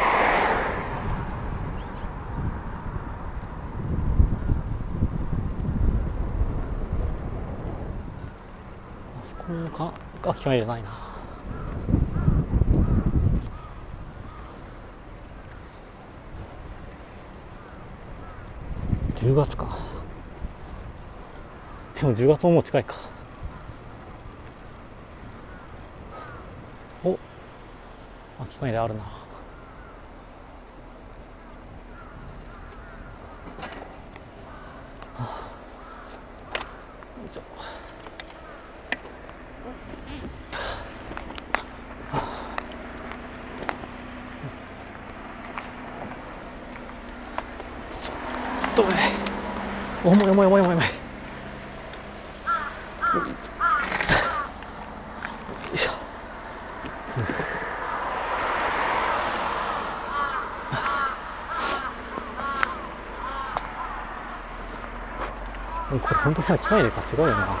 そこにか、あ、機械じゃないな。10月か。でも10月ももう近いか。お、あ、機械であるな。よいしょ。どれ。重い重い重い重い重い。よいしょ。これ本当に機械でか違うよな。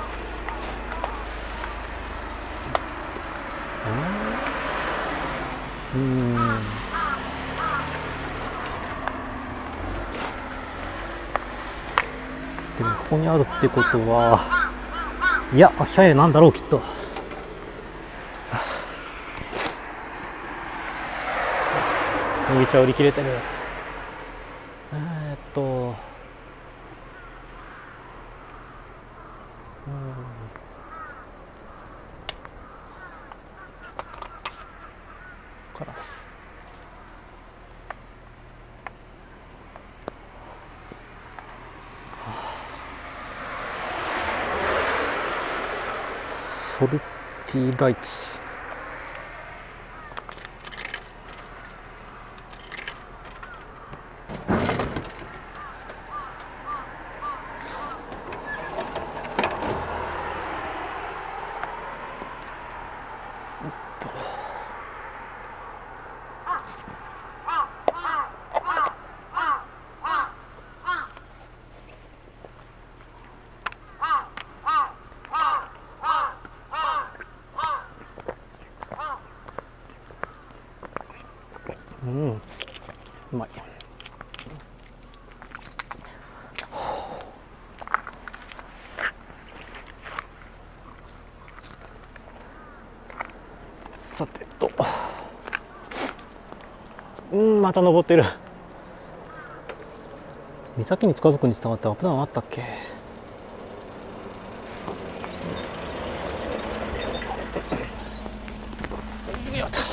でもここにあるってことは、いや、機械でなんだろうきっと。麦茶売り切れてる。カラス。ソルティライチ。うまい。さてと、また登ってる。岬に近づくに伝わってアップダウンあったっけ。よっと。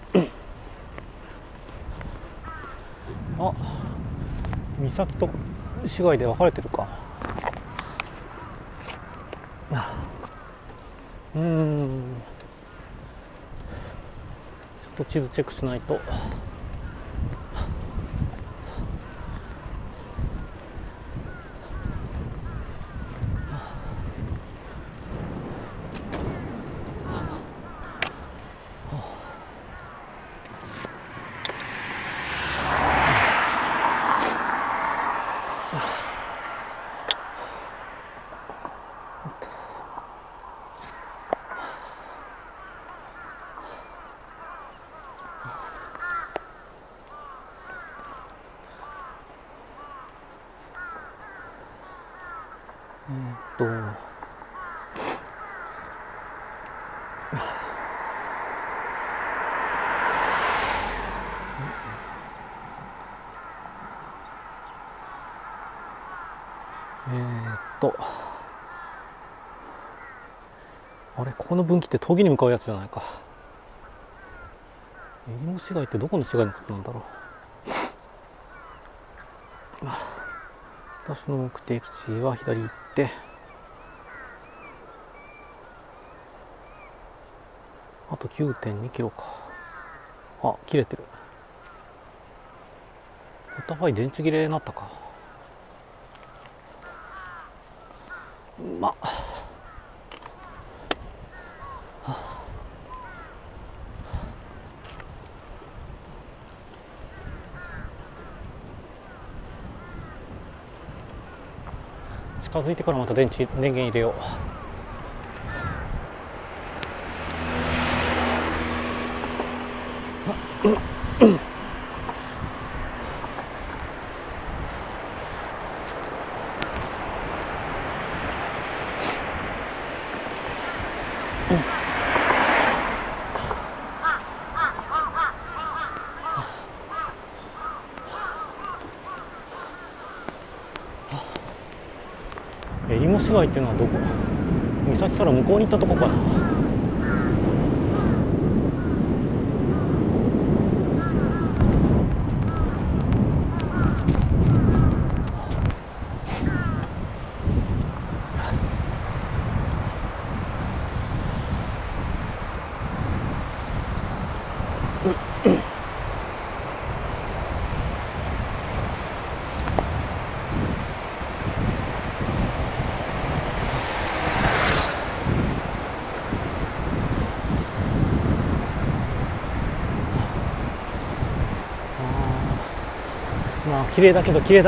あ、岬と市街で分かれてるか。ちょっと地図チェックしないと。とあれ、ここの分岐って峠に向かうやつじゃないか。えりも市街ってどこの市街のことなんだろう。私の目的地は左行って、あと 9.2 キロか。あ、切れてる。お互い電池切れになったか。近づいてからまた電源入れよう。えりも市街っていうのはどこ？岬から向こうに行ったとこかな。まあ綺麗だけど近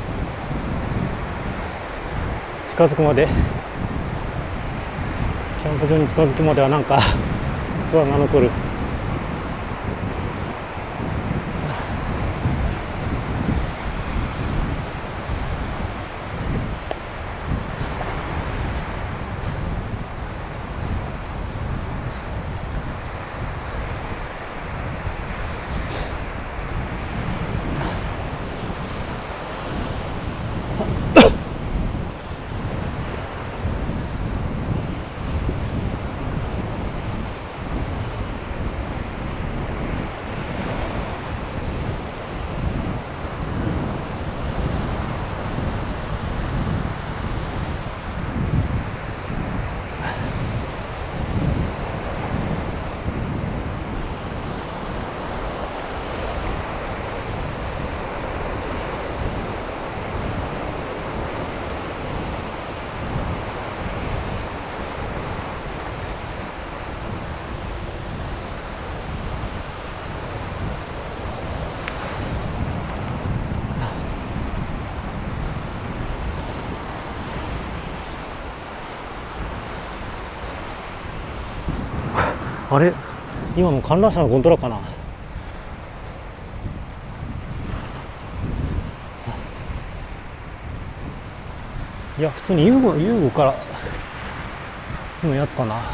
づくまで、キャンプ場に近づくまではなんか不安が残る。あれ、今の観覧車のゴンドラかな。いや、普通に遊具からのやつかな。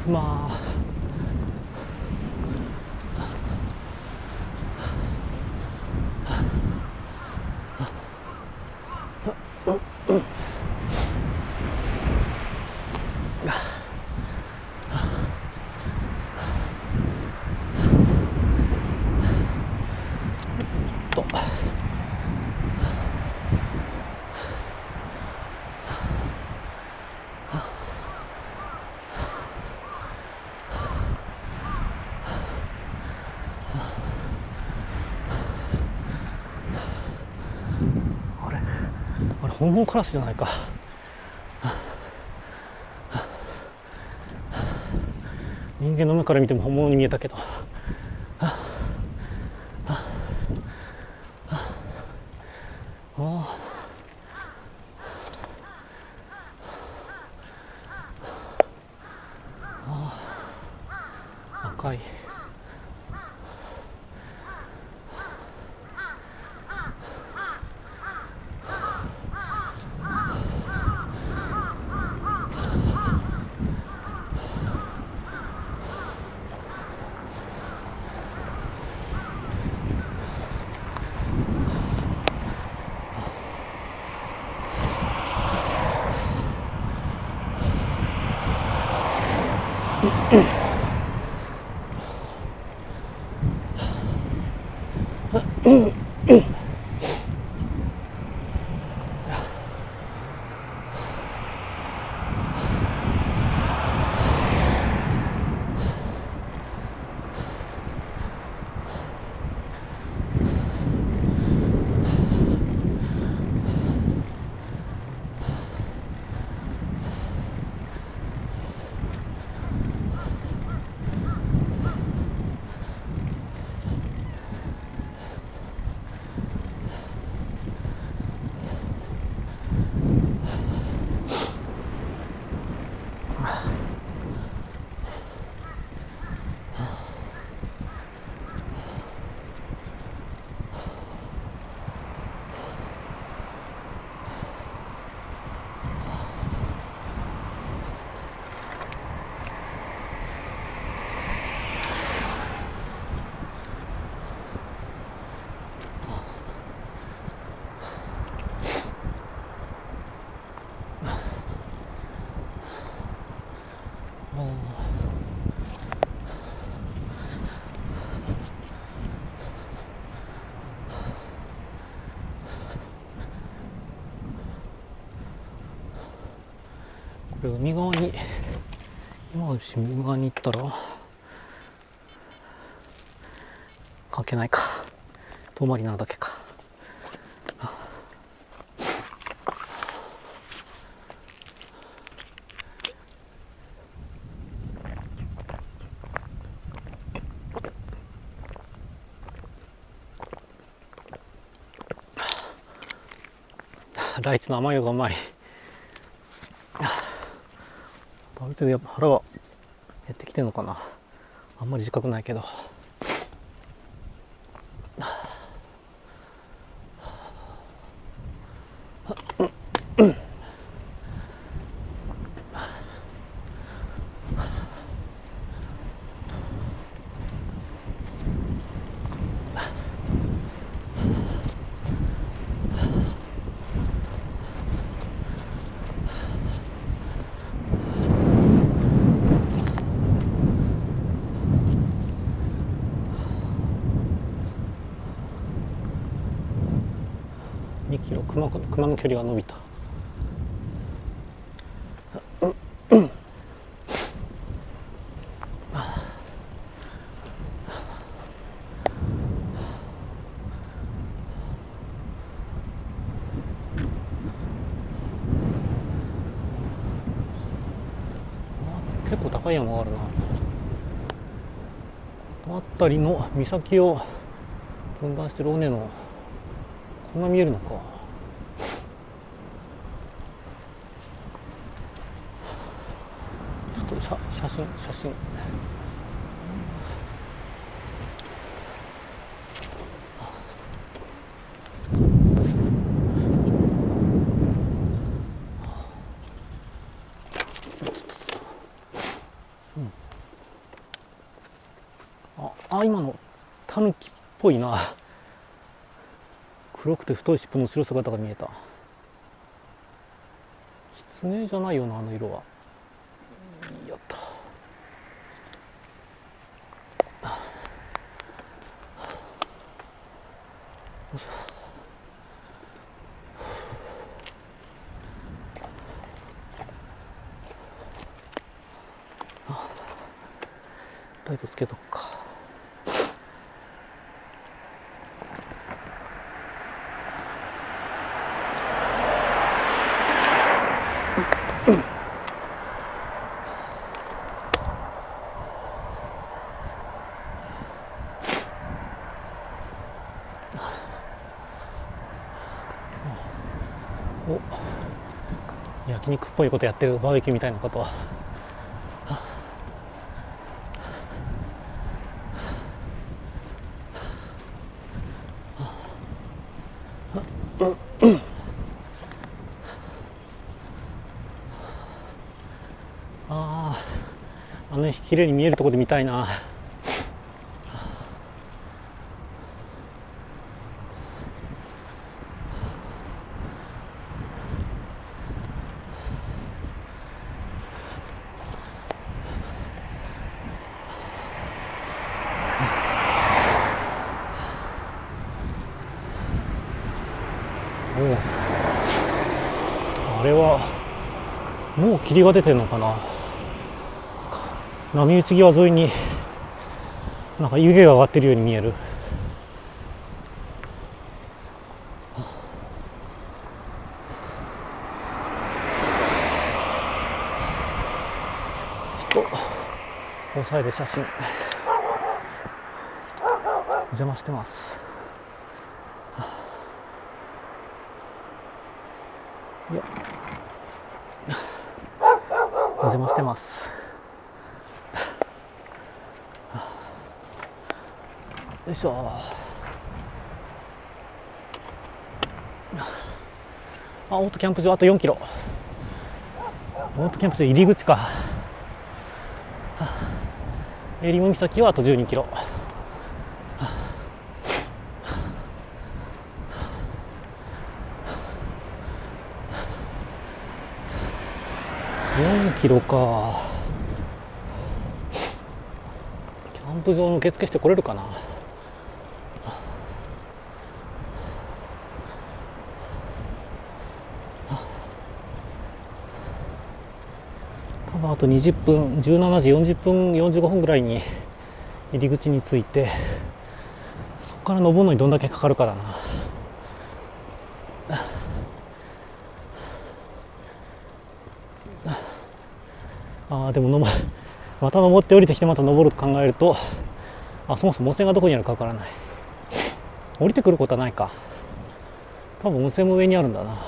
熊。あれ本物カラスじゃないか。人間の目から見ても本物に見えたけど。赤い。これ海側に、今の海側に行ったら関係ないか。遠回りなだけか。ライチの甘いのがうまい。ある程度やっぱ腹が減ってきてるのかな。あんまり自覚ないけど。2キロ、熊の距離が伸びた。結構高い山があるな。この辺りの岬を分断してる尾根のこんな見えるのか。ちょっと写真。うん。 あ、今のタヌキっぽいな。黒くて太い尻尾の後ろ姿が見えた。キツネじゃないよな、あの色は。やった。ライトつけとくか。お、焼肉っぽいことやってる、バーベキューみたいなことは。あの綺麗に見えるところで見たいな。あれはもう霧が出てるのかな。波打ち際沿いになんか湯気が上がってるように見える。ちょっと抑えで写真邪魔してます。いや、邪魔してます。よいしょ。あ、オートキャンプ場あと4キロ。オートキャンプ場入り口か。襟裳岬はあと12キロ。4キロか。キャンプ場の受付してこれるかな。多分あと20分、17時40分45分ぐらいに入り口に着いて、そこから登るのにどんだけかかるかだな。でもまた登って降りてきてまた登ると考えると、そもそも温泉がどこにあるかわからない。降りてくることはないか。多分温泉も上にあるんだな。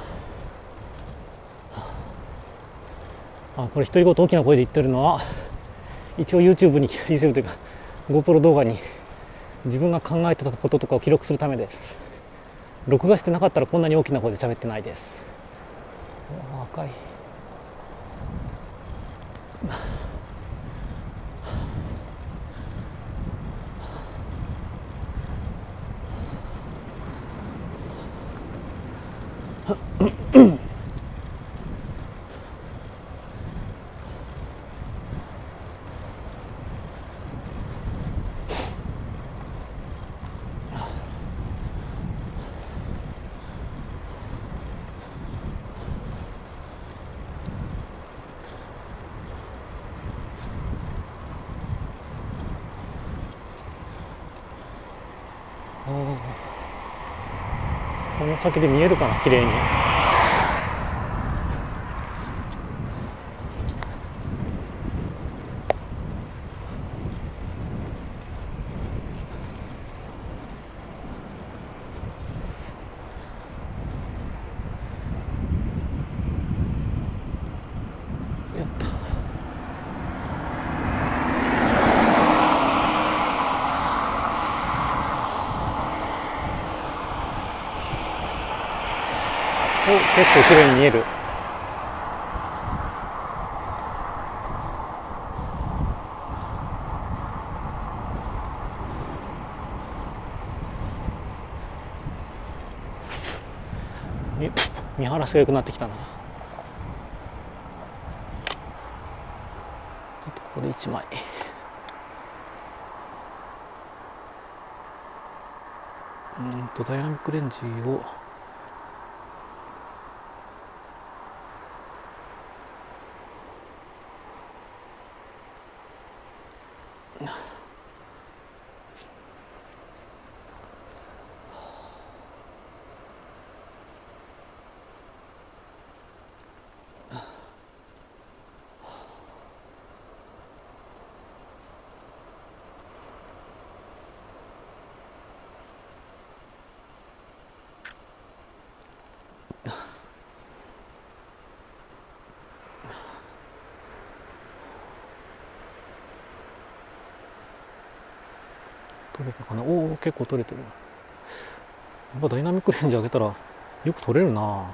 これ独り言大きな声で言ってるのは、一応 YouTube というか GoPro 動画に自分が考えてたこととかを記録するためです。録画してなかったらこんなに大きな声で喋ってないです。赤い。この先で見えるかな、綺麗に。やった。結構綺麗に見える。 見晴らしが良くなってきたな。ちょっとここで1枚。ダイナミックレンジを取れたかな。おお、結構取れてる。やっぱダイナミックレンジ上げたらよく取れるな。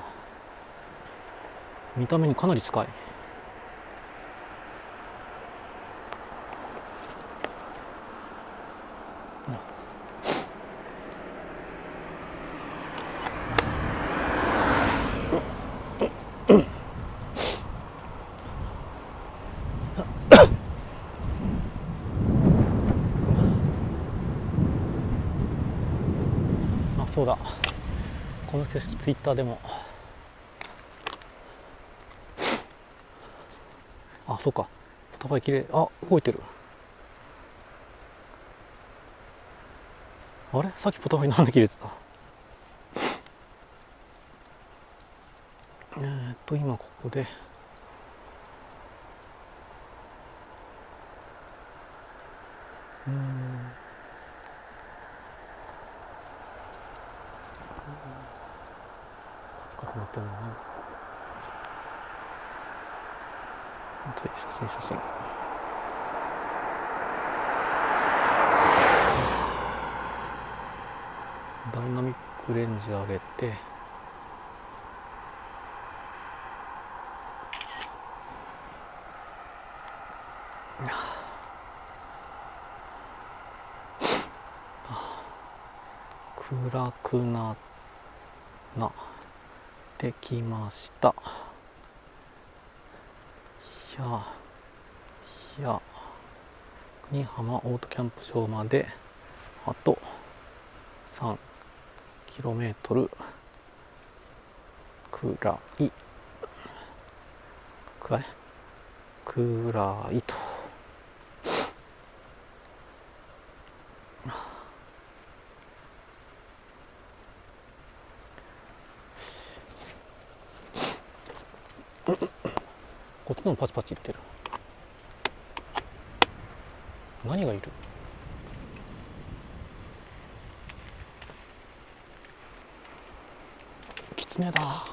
見た目にかなり近い。そうだ、この景色ツイッターでも、あ、そうか、ポタファイ綺麗。あ、動いてる。あれ、さっきポタファイなんで切れてた。今ここでカツカツなってるのね。写真。ダイナミックレンジ上げて、暗くなってきました。国浜オートキャンプ場まであと3キロメートルくらいと。こっちのもパチパチいってる。何がいる？キツネだ。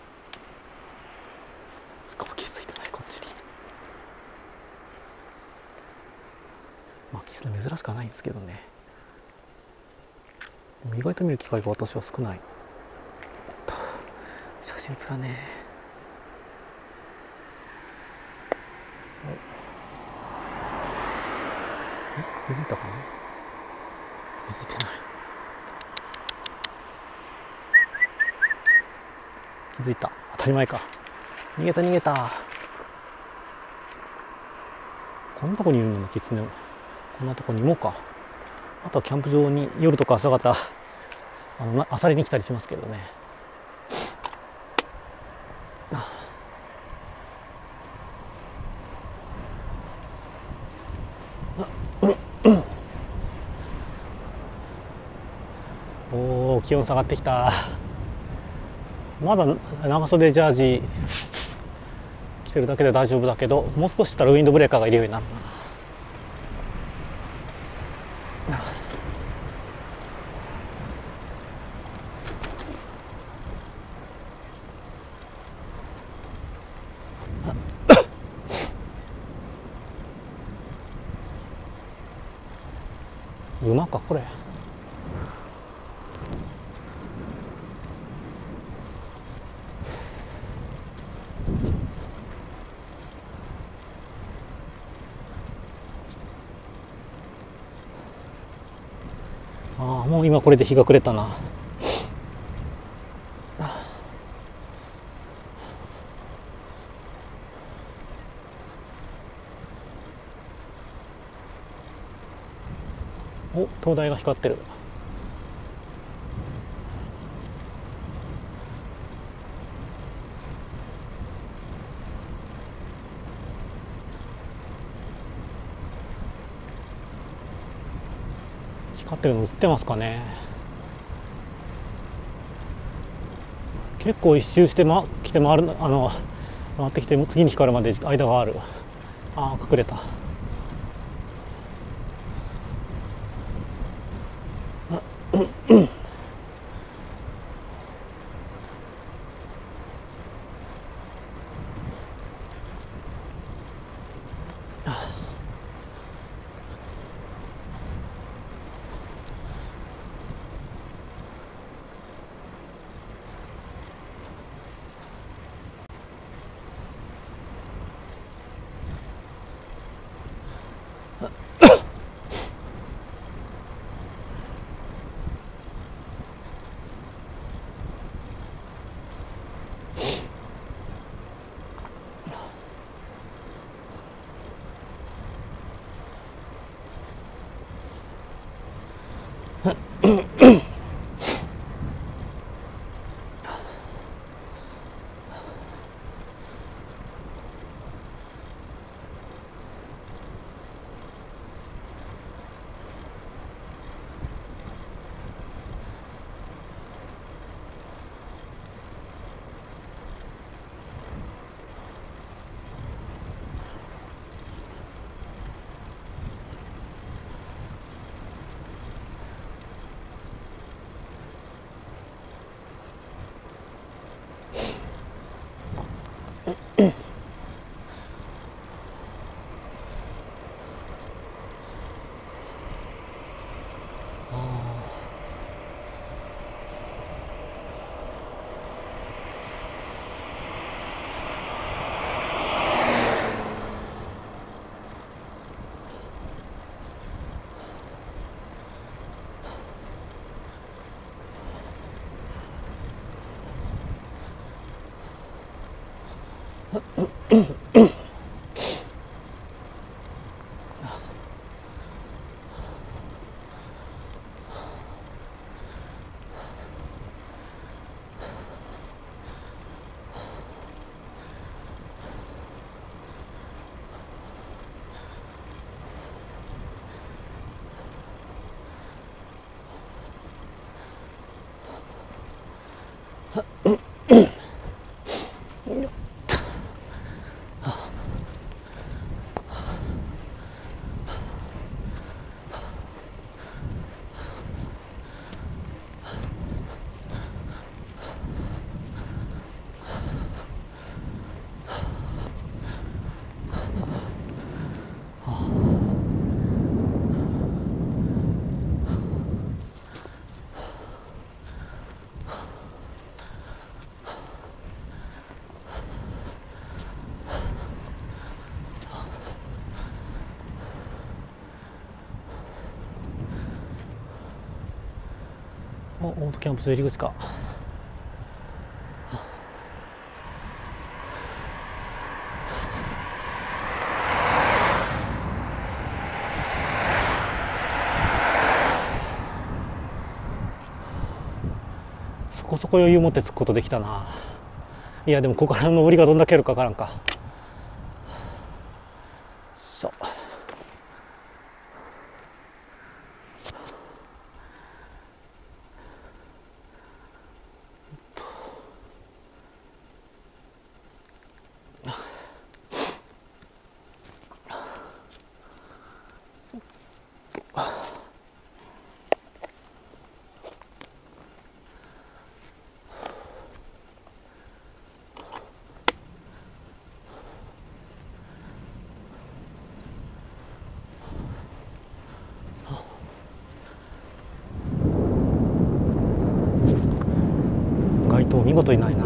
しかも気づいてない、こっちに。まあキツネ珍しくはないんですけどね。でも意外と見る機会が私は少ない。写真写らねえ。気づいたかな？気づいてない。気づいた。当たり前か。逃げた。こんなとこにいるのにキツネ。こんなとこにもか。あとはキャンプ場に夜とか朝方漁りに来たりしますけどね。おお、気温下がってきた。まだ長袖ジャージ着てるだけで大丈夫だけど、もう少ししたらウィンドブレーカーがいるようになるな。馬かこれ。ああ、もう今これで日が暮れたな。 お、灯台が光ってる。光ってるの映ってますかね。結構一周して来て回る、回ってきて次に光るまで間がある。ああ、隠れた。お、オートキャンプ場入り口か。そこそこ余裕持って着くことできたな。いやでもここからの登りがどんだけあるかわからんか。そう。街灯見事にないな。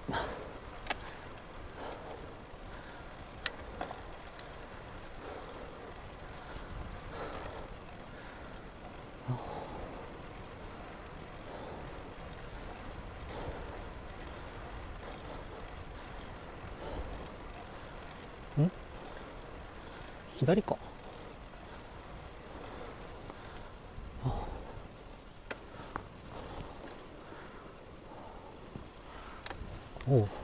左か。おう。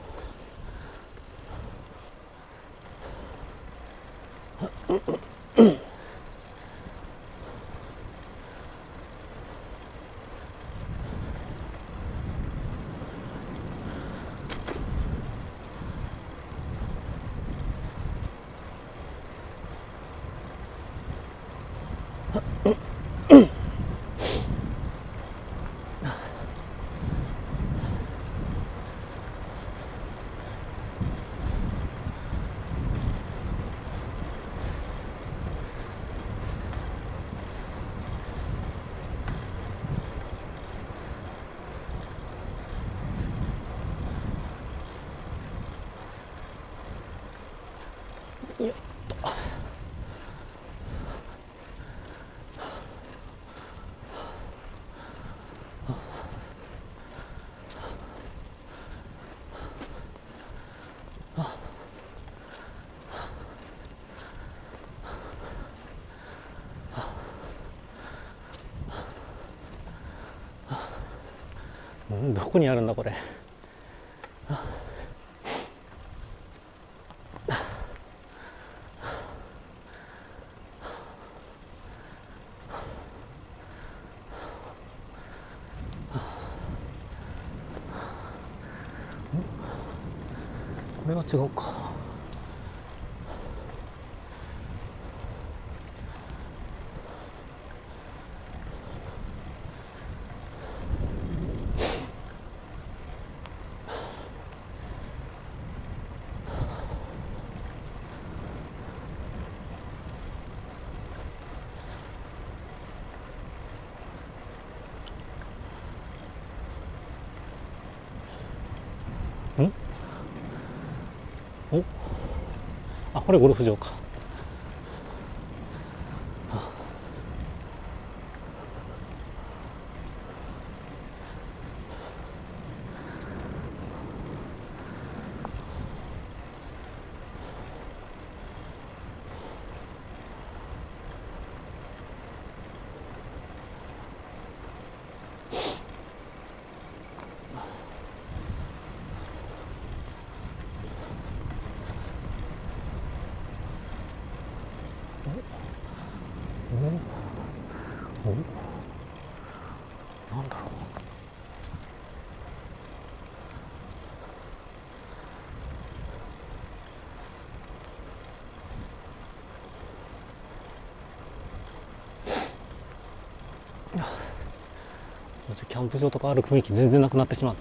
よっと。どこにあるんだこれ。これは違うか。お、あ、これゴルフ場か。なんだろう。キャンプ場とかある雰囲気全然なくなってしまった。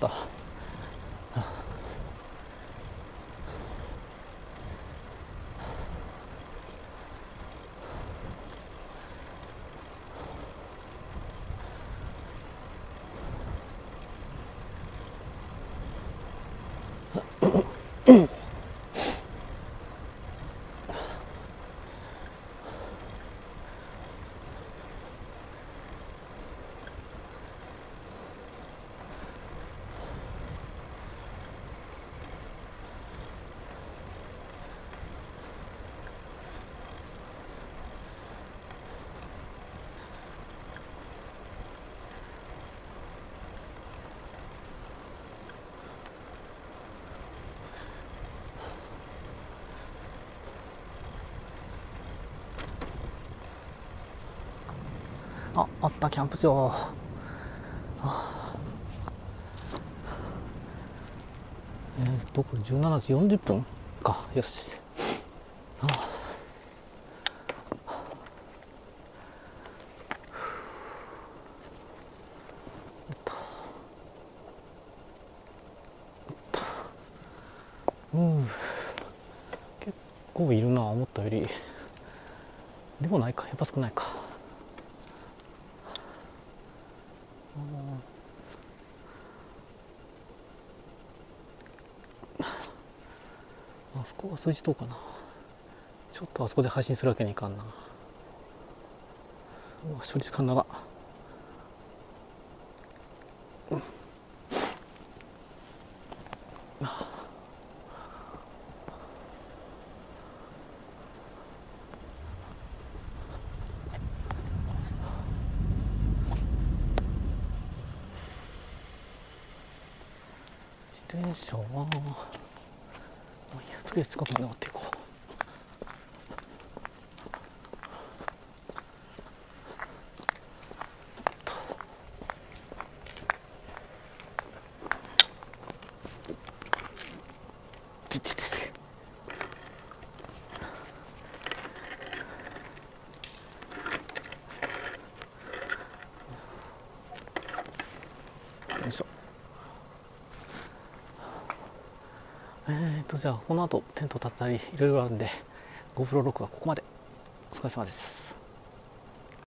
あ、あったキャンプ場。これ17時40分か。よし。結構いるな、思ったより。でもないか、やっぱ少ないか。 あそこが数字どうかな。ちょっとあそこで配信するわけにいかんな。うわ、処理時間長。自転車はまあいいや、とりあえず近くまで登っていこう。よいしょ。じゃあこの後テント立ったりいろいろあるんで GoPro 録画ここまで。お疲れ様です。